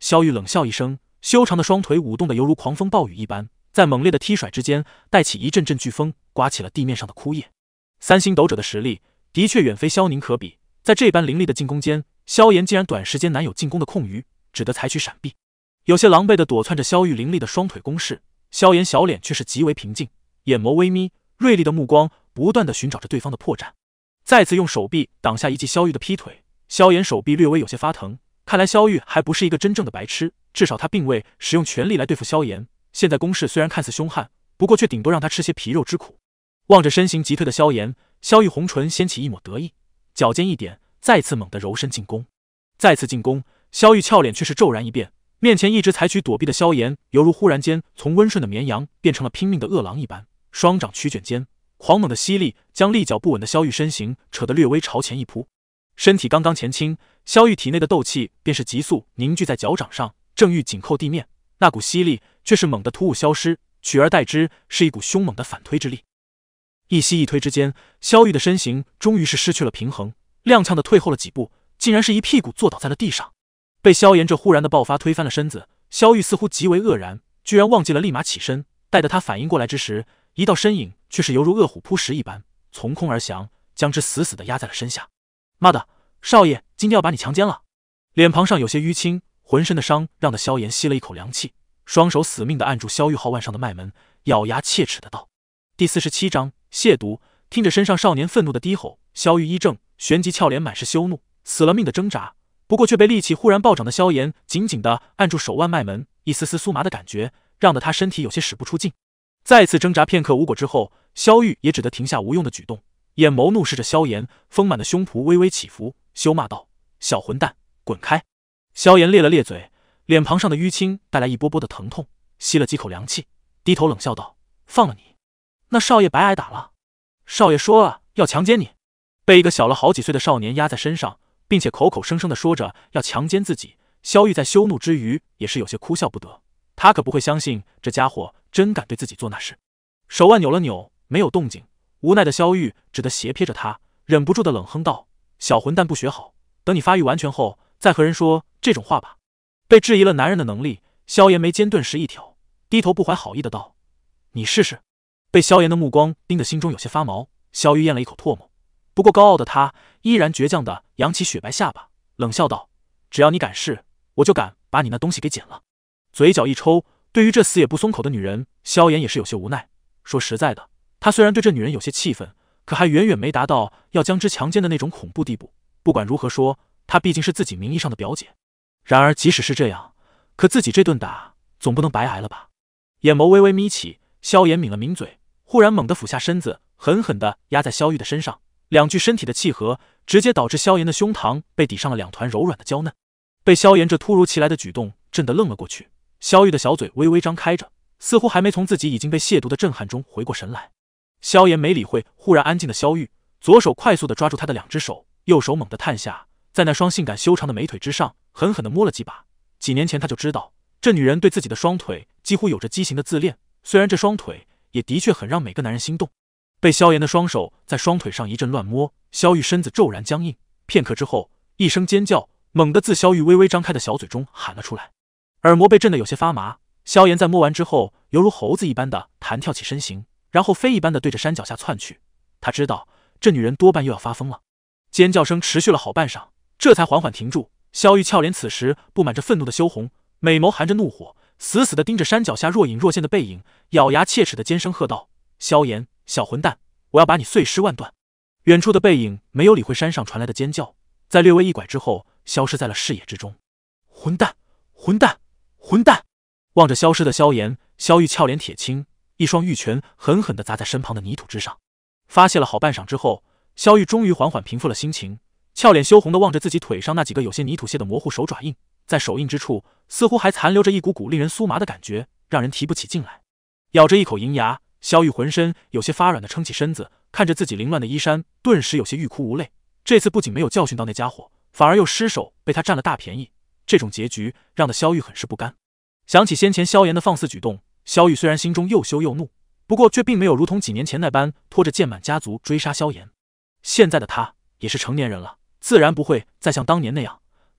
萧玉冷笑一声，修长的双腿舞动得犹如狂风暴雨一般，在猛烈的踢甩之间，带起一阵阵飓风，刮起了地面上的枯叶。三星斗者的实力的确远非萧宁可比，在这般凌厉的进攻间，萧炎竟然短时间难有进攻的空余，只得采取闪避，有些狼狈地躲窜着萧玉凌厉的双腿攻势。萧炎小脸却是极为平静，眼眸微眯，锐利的目光不断地寻找着对方的破绽。再次用手臂挡下一记萧玉的劈腿，萧炎手臂略微有些发疼，看来萧玉还不是一个真正的白痴，至少他并未使用全力来对付萧炎。现在攻势虽然看似凶悍，不过却顶多让他吃些皮肉之苦。望着身形急退的萧炎，萧玉红唇掀起一抹得意，脚尖一点，再次猛地柔身进攻。再次进攻，萧玉俏脸却是骤然一变，面前一直采取躲避的萧炎，犹如忽然间从温顺的绵羊变成了拼命的饿狼一般，双掌曲卷间，狂猛的吸力将立脚不稳的萧玉身形扯得略微朝前一扑。身体刚刚前倾，萧玉体内的斗气便是急速凝聚在脚掌上，正欲紧扣地面，那股吸力却是猛地突兀消失，取而代之是一股凶猛的反推之力。一吸一推之间，萧玉的身形终于是失去了平衡，踉跄的退后了几步，竟然是一屁股坐倒在了地上。被萧炎这忽然的爆发推翻了身子，萧玉似乎极为愕然，居然忘记了立马起身。待得他反应过来之时，一道身影却是犹如饿虎扑食一般，从空而降，将之死死地压在了身下。妈的，少爷今天要把你强奸了！脸庞上有些淤青，浑身的伤让得萧炎吸了一口凉气，双手死命地按住萧玉号腕上的脉门，咬牙切齿的道。第47章亵渎。听着身上少年愤怒的低吼，萧玉一怔，旋即俏脸满是羞怒，死了命的挣扎，不过却被力气忽然暴涨的萧炎紧紧地按住手腕脉门，一丝丝酥麻的感觉让得他身体有些使不出劲。再次挣扎片刻无果之后，萧玉也只得停下无用的举动，眼眸怒视着萧炎，丰满的胸脯微微起伏，羞骂道：小混蛋，滚开！萧炎咧了咧嘴，脸庞上的淤青带来一波波的疼痛，吸了几口凉气，低头冷笑道：放了你，那少爷白挨打了。少爷说了要强奸你。被一个小了好几岁的少年压在身上，并且口口声声地说着要强奸自己，萧玉在羞怒之余也是有些哭笑不得，他可不会相信这家伙真敢对自己做那事。手腕扭了扭，没有动静，无奈的萧玉只得斜瞥着他，忍不住的冷哼道：小混蛋不学好，等你发育完全后再和人说这种话吧。被质疑了男人的能力，萧炎眉间顿时一挑，低头不怀好意的道：你试试。被萧炎的目光盯得心中有些发毛，萧玉咽了一口唾沫，不过高傲的他依然倔强的扬起雪白下巴，冷笑道：只要你敢试，我就敢把你那东西给剪了。嘴角一抽，对于这死也不松口的女人，萧炎也是有些无奈。说实在的，他虽然对这女人有些气愤，可还远远没达到要将之强奸的那种恐怖地步。不管如何说，她毕竟是自己名义上的表姐。然而即使是这样，可自己这顿打总不能白挨了吧。眼眸微微眯起，萧炎抿了抿嘴，忽然猛地俯下身子，狠狠地压在萧玉的身上，两具身体的契合，直接导致萧炎的胸膛被抵上了两团柔软的娇嫩。被萧炎这突如其来的举动震得愣了过去，萧玉的小嘴微微张开着，似乎还没从自己已经被亵渎的震撼中回过神来。萧炎没理会忽然安静的萧玉，左手快速地抓住她的两只手，右手猛地探下，在那双性感修长的美腿之上狠狠地摸了几把。几年前他就知道，这女人对自己的双腿几乎有着畸形的自恋，虽然这双腿也的确很让每个男人心动。被萧炎的双手在双腿上一阵乱摸，萧玉身子骤然僵硬，片刻之后，一声尖叫猛地自萧玉微微张开的小嘴中喊了出来，耳膜被震得有些发麻。萧炎在摸完之后，犹如猴子一般的弹跳起身形，然后飞一般的对着山脚下窜去。他知道这女人多半又要发疯了。尖叫声持续了好半晌，这才缓缓停住。萧玉俏脸此时布满着愤怒的羞红，美眸含着怒火，死死地盯着山脚下若隐若现的背影，咬牙切齿的尖声喝道：萧炎，小混蛋，我要把你碎尸万段！远处的背影没有理会山上传来的尖叫，在略微一拐之后消失在了视野之中。混蛋，混蛋，混蛋！望着消失的萧炎，萧玉俏脸铁青，一双玉拳狠狠地砸在身旁的泥土之上。发泄了好半晌之后，萧玉终于缓缓平复了心情，俏脸羞红地望着自己腿上那几个有些泥土屑的模糊手爪印，在手印之处似乎还残留着一股股令人酥麻的感觉，让人提不起劲来。咬着一口银牙，萧玉浑身有些发软地撑起身子，看着自己凌乱的衣衫，顿时有些欲哭无泪。这次不仅没有教训到那家伙，反而又失手被他占了大便宜，这种结局让得萧玉很是不甘。想起先前萧炎的放肆举动，萧玉虽然心中又羞又怒，不过却并没有如同几年前那般拖着剑满家族追杀萧炎。现在的他也是成年人了，自然不会再像当年那样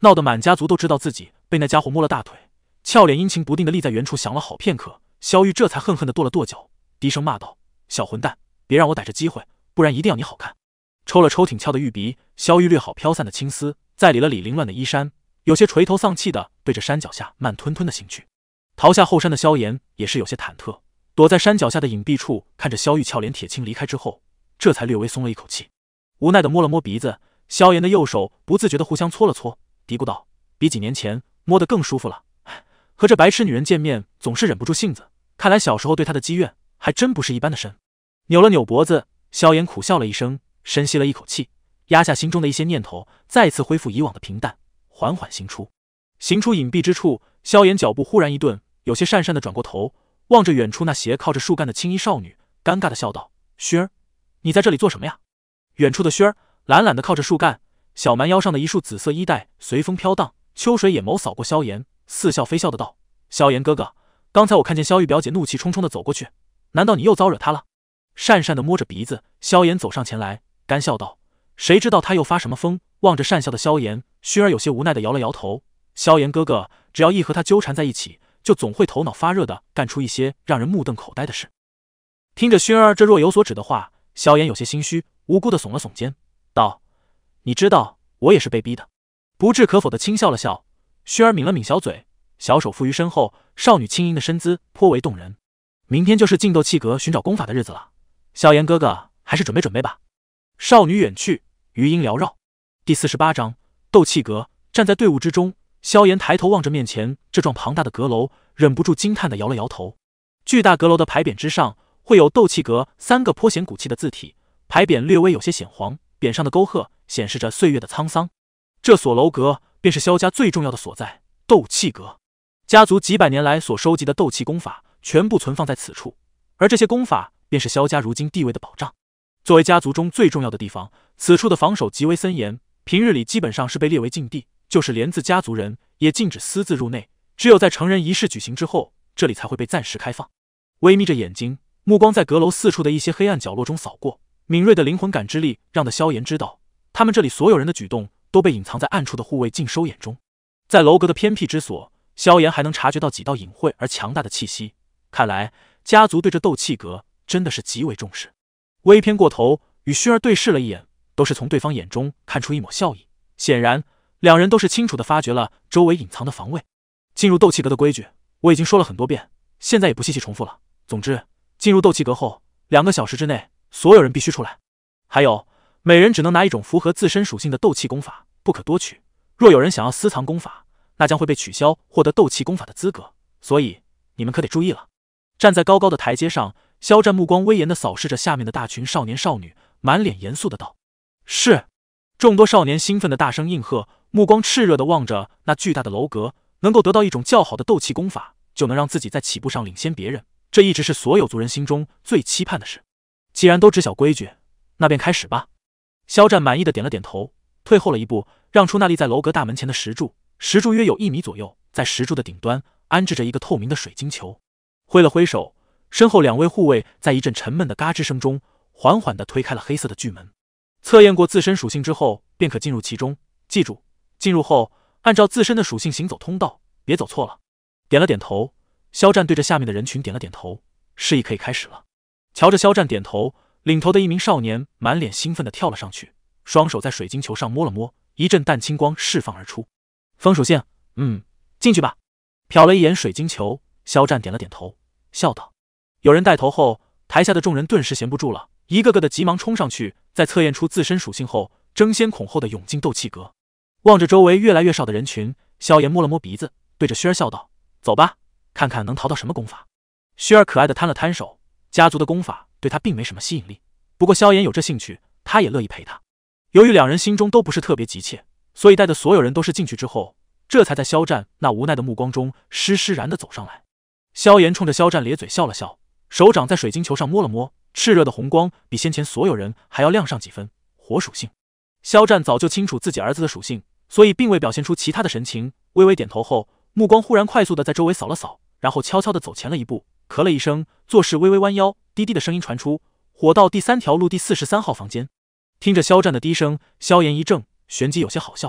闹得满家族都知道自己被那家伙摸了大腿，俏脸阴晴不定的立在原处，想了好片刻，萧玉这才恨恨的跺了跺脚，低声骂道：“小混蛋，别让我逮着机会，不然一定要你好看。”抽了抽挺翘的玉鼻，萧玉掠好飘散的青丝，再理了理凌乱的衣衫，有些垂头丧气的对着山脚下慢吞吞的行去。逃下后山的萧炎也是有些忐忑，躲在山脚下的隐蔽处，看着萧玉俏脸铁青离开之后，这才略微松了一口气，无奈的摸了摸鼻子，萧炎的右手不自觉的互相搓了搓，嘀咕道：“比几年前摸得更舒服了。和这白痴女人见面总是忍不住性子，看来小时候对她的积怨还真不是一般的深。”扭了扭脖子，萧炎苦笑了一声，深吸了一口气，压下心中的一些念头，再次恢复以往的平淡，缓缓行出。行出隐蔽之处，萧炎脚步忽然一顿，有些讪讪的转过头，望着远处那斜靠着树干的青衣少女，尴尬的笑道：“薰儿，你在这里做什么呀？”远处的薰儿懒懒的靠着树干，小蛮腰上的一束紫色衣带随风飘荡，秋水眼眸扫过萧炎，似笑非笑的道：“萧炎哥哥，刚才我看见萧玉表姐怒气冲冲的走过去，难道你又遭惹她了？”讪讪的摸着鼻子，萧炎走上前来，干笑道：“谁知道他又发什么疯？”望着讪笑的萧炎，薰儿有些无奈的摇了摇头：“萧炎哥哥，只要一和他纠缠在一起，就总会头脑发热的干出一些让人目瞪口呆的事。”听着薰儿这若有所指的话，萧炎有些心虚，无辜的耸了耸肩，道：“你知道我也是被逼的。”不置可否的轻笑了笑。薰儿抿了抿小嘴，小手负于身后，少女轻盈的身姿颇为动人。明天就是进斗气阁寻找功法的日子了，萧炎哥哥还是准备准备吧。少女远去，余音缭绕。第48章斗气阁。站在队伍之中，萧炎抬头望着面前这幢庞大的阁楼，忍不住惊叹的摇了摇头。巨大阁楼的牌匾之上会有斗气阁3个颇显骨气的字体，牌匾略微有些显黄，匾上的沟壑显示着岁月的沧桑。这所楼阁便是萧家最重要的所在，斗气阁。家族几百年来所收集的斗气功法全部存放在此处，而这些功法便是萧家如今地位的保障。作为家族中最重要的地方，此处的防守极为森严，平日里基本上是被列为禁地，就是连自家族人也禁止私自入内，只有在成人仪式举行之后，这里才会被暂时开放。微眯着眼睛，目光在阁楼四处的一些黑暗角落中扫过，敏锐的灵魂感知力让得萧炎知道，他们这里所有人的举动都被隐藏在暗处的护卫尽收眼中。在楼阁的偏僻之所，萧炎还能察觉到几道隐晦而强大的气息，看来家族对这斗气阁真的是极为重视。微偏过头与薰儿对视了一眼，都是从对方眼中看出一抹笑意，显然两人都是清楚地发觉了周围隐藏的防卫。进入斗气阁的规矩我已经说了很多遍，现在也不细细重复了。总之，进入斗气阁后2个小时之内，所有人必须出来。还有，每人只能拿一种符合自身属性的斗气功法，不可多取。若有人想要私藏功法，那将会被取消获得斗气功法的资格，所以你们可得注意了。站在高高的台阶上，肖战目光威严地扫视着下面的大群少年少女，满脸严肃的道：“是。”众多少年兴奋的大声应和，目光炽热地望着那巨大的楼阁，能够得到一种较好的斗气功法，就能让自己在起步上领先别人，这一直是所有族人心中最期盼的事。既然都知晓规矩，那便开始吧。肖战满意的点了点头，退后了一步，让出那立在楼阁大门前的石柱，石柱约有1米左右，在石柱的顶端安置着一个透明的水晶球。挥了挥手，身后2位护卫在一阵沉闷的嘎吱声中，缓缓地推开了黑色的巨门。测验过自身属性之后，便可进入其中。记住，进入后按照自身的属性行走通道，别走错了。点了点头，肖战对着下面的人群点了点头，示意可以开始了。瞧着肖战点头，领头的一名少年满脸兴奋地跳了上去，双手在水晶球上摸了摸，一阵淡青光释放而出。风属性，进去吧。瞟了一眼水晶球，肖战点了点头，笑道。有人带头后，台下的众人顿时闲不住了，一个个的急忙冲上去，在测验出自身属性后，争先恐后的涌进斗气阁。望着周围越来越少的人群，萧炎摸了摸鼻子，对着薰儿笑道：“走吧，看看能淘到什么功法。”薰儿可爱的摊了摊手，家族的功法对他并没什么吸引力，不过萧炎有这兴趣，他也乐意陪他。由于2人心中都不是特别急切，所以带的所有人都是进去之后，这才在肖战那无奈的目光中施施然地走上来。萧炎冲着肖战咧嘴笑了笑，手掌在水晶球上摸了摸，炽热的红光比先前所有人还要亮上几分，火属性。肖战早就清楚自己儿子的属性，所以并未表现出其他的神情，微微点头后，目光忽然快速的在周围扫了扫，然后悄悄地走前了一步，咳了一声，做事微微弯腰，低低的声音传出：“火道第3条路第43号房间。”听着肖战的低声，萧炎一怔，旋即有些好笑，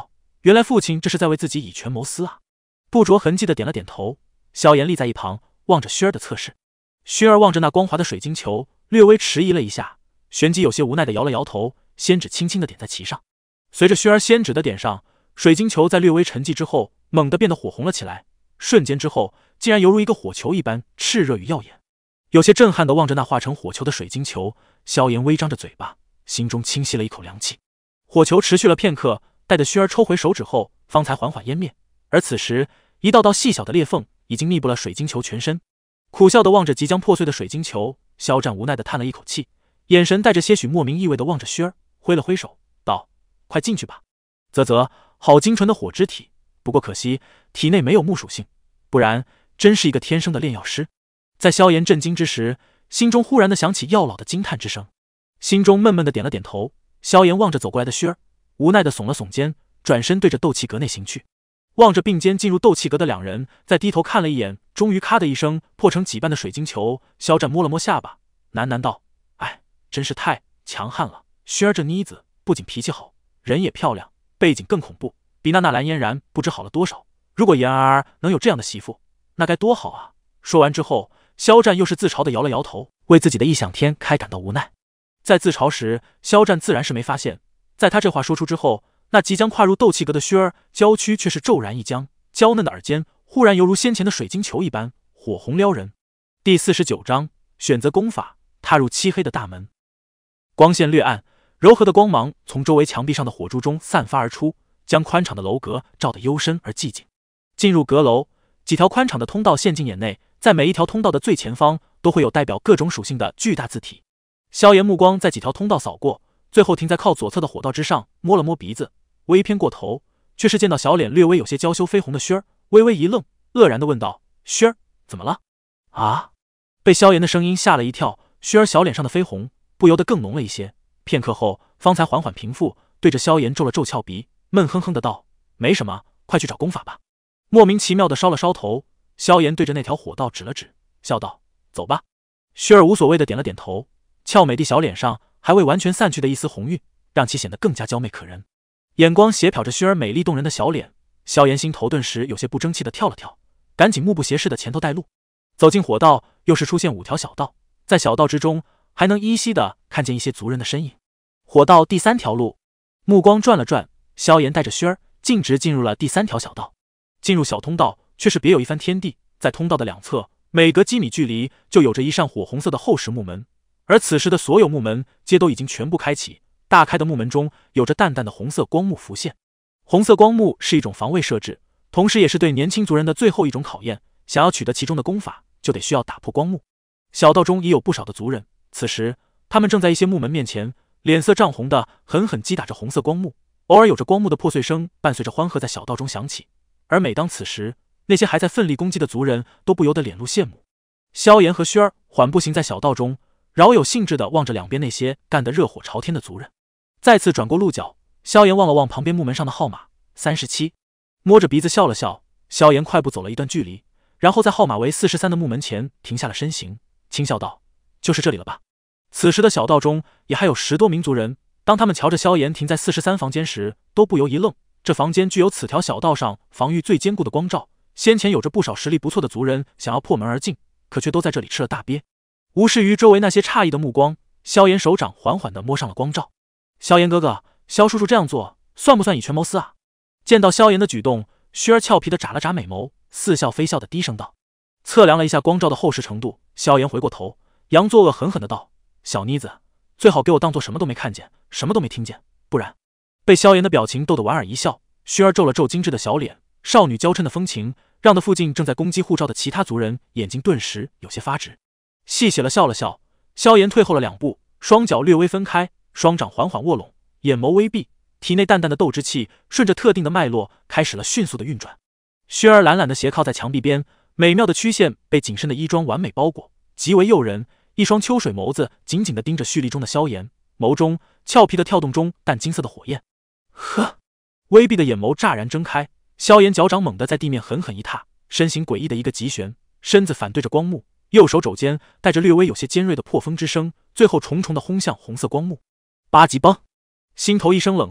原来父亲这是在为自己以权谋私啊！不着痕迹的点了点头。萧炎立在一旁，望着薰儿的测试。薰儿望着那光滑的水晶球，略微迟疑了一下，旋即有些无奈的摇了摇头，仙指轻轻的点在其上。随着薰儿仙指的点上，水晶球在略微沉寂之后，猛地变得火红了起来。瞬间之后，竟然犹如一个火球一般炽热与耀眼。有些震撼的望着那化成火球的水晶球，萧炎微张着嘴巴，心中轻吸了一口凉气。火球持续了片刻，待得薰儿抽回手指后，方才缓缓湮灭。而此时，一道道细小的裂缝已经密布了水晶球全身。苦笑的望着即将破碎的水晶球，肖战无奈的叹了一口气，眼神带着些许莫名意味的望着薰儿，挥了挥手道：“快进去吧。”啧，好精纯的火之体，不过可惜体内没有木属性，不然真是一个天生的炼药师。在萧炎震惊之时，心中忽然的响起药老的惊叹之声，心中闷闷的点了点头。萧炎望着走过来的薰儿，无奈的耸了耸肩，转身对着斗气阁内行去。望着并肩进入斗气阁的两人，再低头看了一眼，终于咔的一声破成几瓣的水晶球，萧战摸了摸下巴，喃喃道：“哎，真是太强悍了。薰儿这妮子不仅脾气好，人也漂亮，背景更恐怖，比那蓝嫣然不知好了多少。如果妍儿能有这样的媳妇，那该多好啊！”说完之后，萧战又是自嘲的摇了摇头，为自己的异想天开感到无奈。在自嘲时，萧战自然是没发现，在他这话说出之后，那即将跨入斗气阁的薰儿，娇躯却是骤然一僵，娇嫩的耳尖忽然犹如先前的水晶球一般火红撩人。第49章选择功法，踏入漆黑的大门。光线略暗，柔和的光芒从周围墙壁上的火柱中散发而出，将宽敞的楼阁照得幽深而寂静。进入阁楼，几条宽敞的通道陷进眼内，在每一条通道的最前方都会有代表各种属性的巨大字体。萧炎目光在几条通道扫过，最后停在靠左侧的火道之上，摸了摸鼻子，微偏过头，却是见到小脸略微有些娇羞绯红的薰儿，微微一愣，愕然的问道：“薰儿，怎么了？”啊！被萧炎的声音吓了一跳，薰儿小脸上的绯红不由得更浓了一些。片刻后，方才缓缓平复，对着萧炎皱了皱俏鼻，闷哼哼的道：“没什么，快去找功法吧。”莫名其妙的烧了烧头，萧炎对着那条火道指了指，笑道：“走吧。”薰儿无所谓的点了点头，俏美的小脸上还未完全散去的一丝红晕，让其显得更加娇媚可人。眼光斜瞟着薰儿美丽动人的小脸，萧炎心头顿时有些不争气的跳了跳，赶紧目不斜视的前头带路。走进火道，又是出现5条小道，在小道之中还能依稀的看见一些族人的身影。火道第3条路，目光转了转，萧炎带着薰儿径直进入了第3条小道。进入小通道却是别有一番天地，在通道的两侧，每隔几米距离就有着一扇火红色的厚实木门，而此时的所有木门皆都已经全部开启，大开的木门中有着淡淡的红色光幕浮现。红色光幕是一种防卫设置，同时也是对年轻族人的最后一种考验，想要取得其中的功法，就得需要打破光幕。小道中已有不少的族人，此时他们正在一些木门面前，脸色涨红的狠狠击打着红色光幕，偶尔有着光幕的破碎声伴随着欢喝在小道中响起。而每当此时，那些还在奋力攻击的族人都不由得脸露羡慕。萧炎和薰儿缓步行在小道中，饶有兴致地望着两边那些干得热火朝天的族人。再次转过路角，萧炎望了望旁边木门上的号码37，摸着鼻子笑了笑。萧炎快步走了一段距离，然后在号码为43的木门前停下了身形，轻笑道：“就是这里了吧？”此时的小道中也还有10多名族人，当他们瞧着萧炎停在43房间时，都不由一愣。这房间具有此条小道上防御最坚固的光照，先前有着不少实力不错的族人想要破门而进，可却都在这里吃了大鳖。无视于周围那些诧异的目光，萧炎手掌缓缓地摸上了光照。萧炎哥哥，萧叔叔这样做算不算以权谋私啊？见到萧炎的举动，薰儿俏皮地眨了眨美眸，似笑非笑地低声道。测量了一下光照的厚实程度，萧炎回过头，佯作恶狠狠地道：“小妮子，最好给我当做什么都没看见，什么都没听见，不然……”被萧炎的表情逗得莞尔一笑，薰儿皱了皱精致的小脸，少女娇嗔的风情让得附近正在攻击护照的其他族人眼睛顿时有些发直。戏谑了笑了笑，萧炎退后了2步，双脚略微分开，双掌缓缓握拢，眼眸微闭，体内淡淡的斗之气顺着特定的脉络开始了迅速的运转。薰儿懒懒地斜靠在墙壁边，美妙的曲线被紧身的衣装完美包裹，极为诱人。一双秋水眸子紧紧地盯着蓄力中的萧炎，眸中俏皮的跳动中淡金色的火焰。呵，微闭的眼眸乍然睁开，萧炎脚掌猛地在地面狠狠一踏，身形诡异的一个急旋，身子反对着光幕，右手肘间带着略微有些尖锐的破风之声，最后重重的轰向红色光幕。8级崩！心头一声冷喝，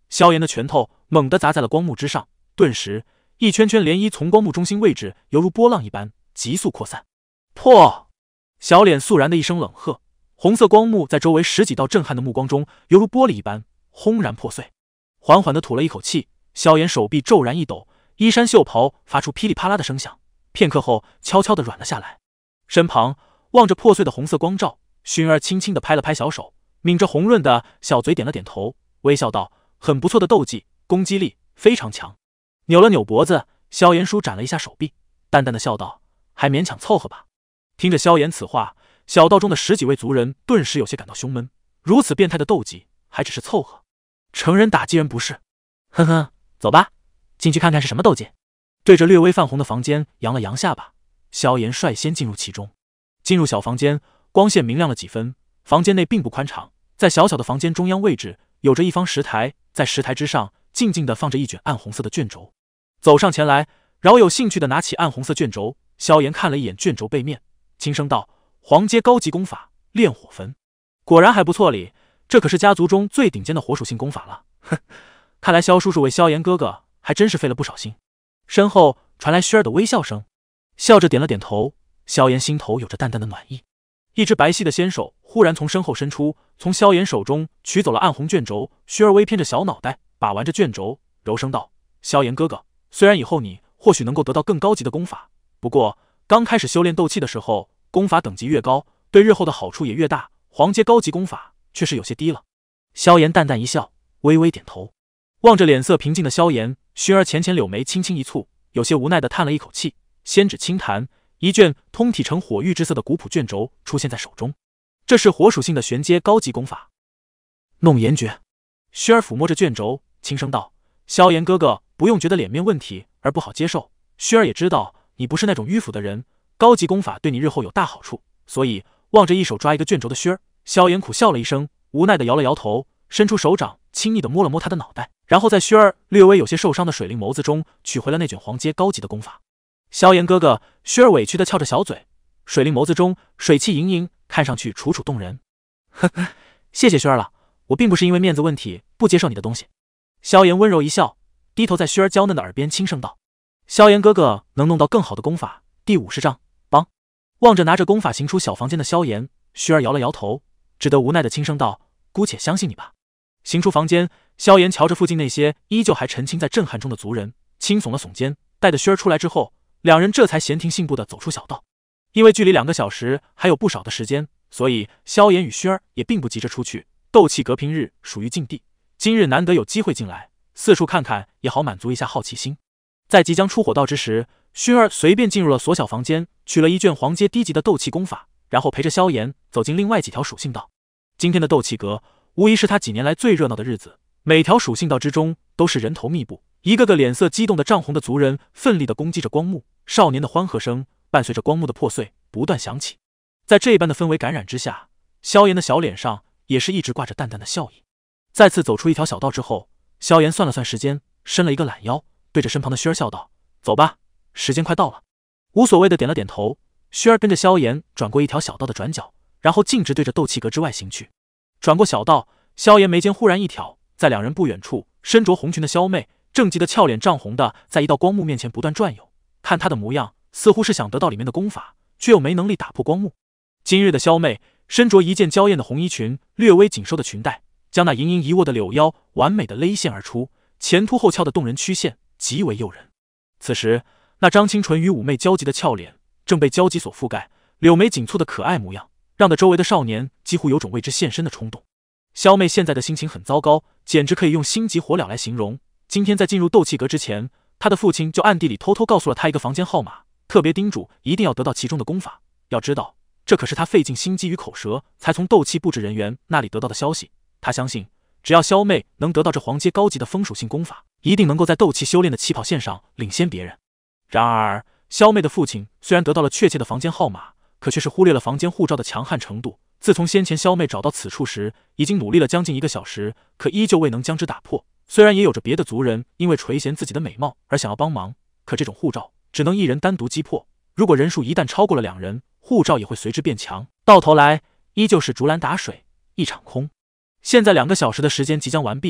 萧炎的拳头猛地砸在了光幕之上，顿时一圈圈涟漪从光幕中心位置犹如波浪一般急速扩散。破！小脸肃然的一声冷喝，红色光幕在周围10几道震撼的目光中犹如玻璃一般轰然破碎。缓缓地吐了一口气，萧炎手臂骤然一抖，衣衫袖袍发出噼里啪啦的声响，片刻后悄悄地软了下来。身旁望着破碎的红色光罩，薰儿轻轻地拍了拍小手，抿着红润的小嘴点了点头，微笑道：“很不错的斗技，攻击力非常强。”扭了扭脖子，萧炎舒展了一下手臂，淡淡的笑道：“还勉强凑合吧。”听着萧炎此话，小道中的10几位族人顿时有些感到胸闷，如此变态的斗技还只是凑合，成人打击人不是？哼哼，走吧，进去看看是什么斗技。对着略微泛红的房间扬了扬下巴，萧炎率先进入其中。进入小房间，光线明亮了几分，房间内并不宽敞，在小小的房间中央位置有着一方石台，在石台之上静静地放着一卷暗红色的卷轴。走上前来，饶有兴趣地拿起暗红色卷轴，萧炎看了一眼卷轴背面，轻声道：“黄阶高级功法炼火焚。”果然还不错哩，这可是家族中最顶尖的火属性功法了。哼，看来萧叔叔为萧炎哥哥还真是费了不少心。身后传来薰儿的微笑声，笑着点了点头。萧炎心头有着淡淡的暖意。一只白皙的纤手忽然从身后伸出，从萧炎手中取走了暗红卷轴。薰儿微偏着小脑袋，把玩着卷轴，柔声道：“萧炎哥哥，虽然以后你或许能够得到更高级的功法，不过刚开始修炼斗气的时候，功法等级越高，对日后的好处也越大。黄阶高级功法确实有些低了。”萧炎淡淡一笑，微微点头。望着脸色平静的萧炎，薰儿浅浅柳眉轻轻一蹙，有些无奈地叹了一口气，仙指轻弹，一卷通体呈火玉之色的古朴卷轴出现在手中。这是火属性的玄阶高级功法，弄炎诀。薰儿抚摸着卷轴，轻声道：“萧炎哥哥不用觉得脸面问题而不好接受，薰儿也知道你不是那种迂腐的人，高级功法对你日后有大好处。”所以望着一手抓一个卷轴的薰儿，萧炎苦笑了一声，无奈地摇了摇头，伸出手掌轻昵地摸了摸他的脑袋，然后在薰儿略微有些受伤的水灵眸子中取回了那卷黄阶高级的功法。萧炎哥哥，薰儿委屈地翘着小嘴，水灵眸子中水汽盈盈，看上去楚楚动人。呵呵，谢谢薰儿了，我并不是因为面子问题不接受你的东西。萧炎温柔一笑，低头在薰儿娇嫩的耳边轻声道：“萧炎哥哥能弄到更好的功法，第50章帮。”望着拿着功法行出小房间的萧炎，薰儿摇了摇头，只得无奈的轻声道：“姑且相信你吧。”行出房间，萧炎瞧着附近那些依旧还沉浸在震撼中的族人，轻耸了耸肩，带着薰儿出来之后，两人这才闲庭信步地走出小道。因为距离2个小时还有不少的时间，所以萧炎与薰儿也并不急着出去。斗气阁平日属于禁地，今日难得有机会进来，四处看看也好满足一下好奇心。在即将出火道之时，薰儿随便进入了锁小房间，取了一卷黄阶低级的斗气功法，然后陪着萧炎走进另外几条属性道。今天的斗气阁无疑是他几年来最热闹的日子，每条属性道之中都是人头密布，一个个脸色激动的涨红的族人奋力地攻击着光幕，少年的欢喝声伴随着光幕的破碎不断响起。在这般的氛围感染之下，萧炎的小脸上也是一直挂着淡淡的笑意。再次走出一条小道之后，萧炎算了算时间，伸了一个懒腰，对着身旁的薰儿笑道：“走吧，时间快到了。”无所谓的点了点头，薰儿跟着萧炎转过一条小道的转角，然后径直对着斗气阁之外行去。转过小道，萧炎眉间忽然一挑，在两人不远处，身着红裙的萧妹正急得俏脸涨红的在一道光幕面前不断转悠，看她的模样，似乎是想得到里面的功法，却又没能力打破光幕。今日的萧妹身着一件娇艳的红衣裙，略微紧收的裙带将那盈盈一握的柳腰完美的勒线而出，前凸后翘的动人曲线极为诱人。此时那张清纯与妩媚交集的俏脸正被焦急所覆盖，柳眉紧蹙的可爱模样让得周围的少年几乎有种为之现身的冲动。萧妹现在的心情很糟糕，简直可以用心急火燎来形容。今天在进入斗气阁之前，她的父亲就暗地里偷偷告诉了她一个房间号码，特别叮嘱一定要得到其中的功法。要知道，这可是他费尽心机与口舌才从斗气布置人员那里得到的消息。他相信，只要萧妹能得到这黄阶高级的风属性功法，一定能够在斗气修炼的起跑线上领先别人。然而，萧妹的父亲虽然得到了确切的房间号码，可却是忽略了房间护照的强悍程度。自从先前萧妹找到此处时，已经努力了将近1个小时，可依旧未能将之打破。虽然也有着别的族人因为垂涎自己的美貌而想要帮忙，可这种护照只能一人单独击破，如果人数一旦超过了2人，护照也会随之变强，到头来依旧是竹篮打水一场空。现在2个小时的时间即将完毕，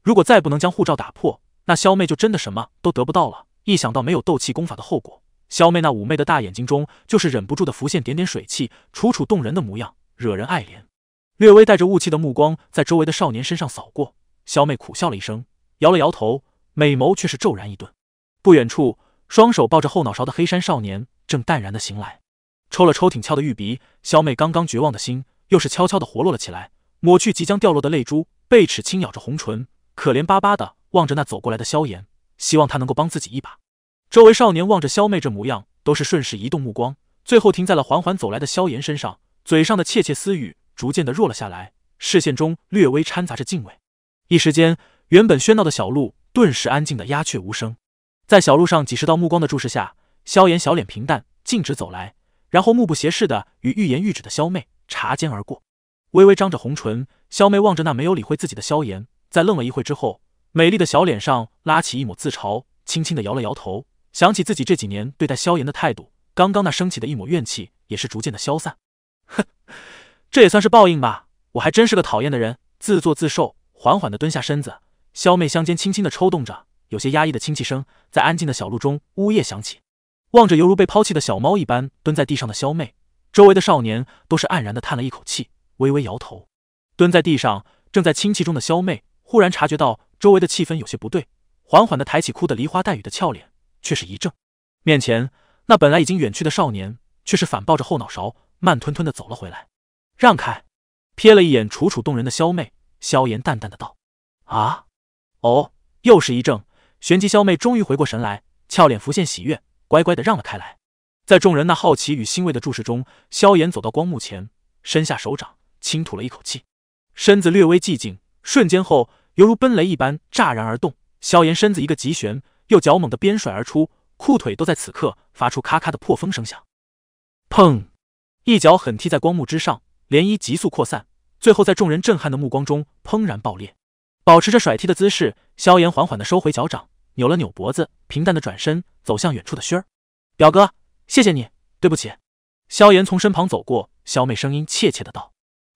如果再不能将护罩打破，那萧妹就真的什么都得不到了。一想到没有斗气功法的后果，萧妹那妩媚的大眼睛中就是忍不住的浮现点点水汽，楚楚动人的模样，惹人爱怜。略微带着雾气的目光在周围的少年身上扫过，萧妹苦笑了一声，摇了摇头，美眸却是骤然一顿。不远处，双手抱着后脑勺的黑衫少年正淡然的行来，抽了抽挺翘的玉鼻，萧妹刚刚绝望的心又是悄悄的活络了起来，抹去即将掉落的泪珠，贝齿轻咬着红唇，可怜巴巴的望着那走过来的萧炎，希望他能够帮自己一把。周围少年望着萧妹这模样，都是顺势移动目光，最后停在了缓缓走来的萧炎身上，嘴上的窃窃私语逐渐的弱了下来，视线中略微掺杂着敬畏。一时间，原本喧闹的小路顿时安静的鸦雀无声。在小路上几十道目光的注视下，萧炎小脸平淡，径直走来，然后目不斜视的与欲言又止的萧妹擦肩而过。微微张着红唇，萧妹望着那没有理会自己的萧炎，在愣了一会之后，美丽的小脸上拉起一抹自嘲，轻轻的摇了摇头，想起自己这几年对待萧炎的态度，刚刚那升起的一抹怨气也是逐渐的消散。哼，这也算是报应吧，我还真是个讨厌的人，自作自受。缓缓的蹲下身子，萧妹香肩轻轻的抽动着，有些压抑的轻气声在安静的小路中呜咽响起。望着犹如被抛弃的小猫一般蹲在地上的萧妹，周围的少年都是黯然的叹了一口气，微微摇头。蹲在地上正在清气中的萧妹忽然察觉到周围的气氛有些不对，缓缓的抬起哭得梨花带雨的俏脸，却是一怔，面前那本来已经远去的少年却是反抱着后脑勺慢吞吞的走了回来。让开！瞥了一眼楚楚动人的萧妹，萧炎淡淡的道：啊，哦，又是一怔。旋即萧妹终于回过神来，俏脸浮现喜悦，乖乖的让了开来。在众人那好奇与欣慰的注视中，萧炎走到光幕前，伸下手掌轻吐了一口气，身子略微寂静，瞬间后犹如奔雷一般乍然而动。萧炎身子一个急旋，又脚猛地鞭甩而出，裤腿都在此刻发出咔咔的破风声响。砰！一脚狠踢在光幕之上，涟漪急速扩散，最后在众人震撼的目光中砰然爆裂。保持着甩踢的姿势，萧炎缓缓地收回脚掌，扭了扭脖子，平淡的转身走向远处的轩儿。表哥，谢谢你，对不起。萧炎从身旁走过，萧妹声音怯怯的道：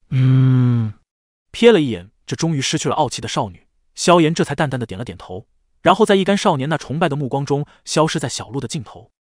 瞥了一眼这终于失去了傲气的少女，萧炎这才淡淡的点了点头，然后在一干少年那崇拜的目光中消失在小路的尽头。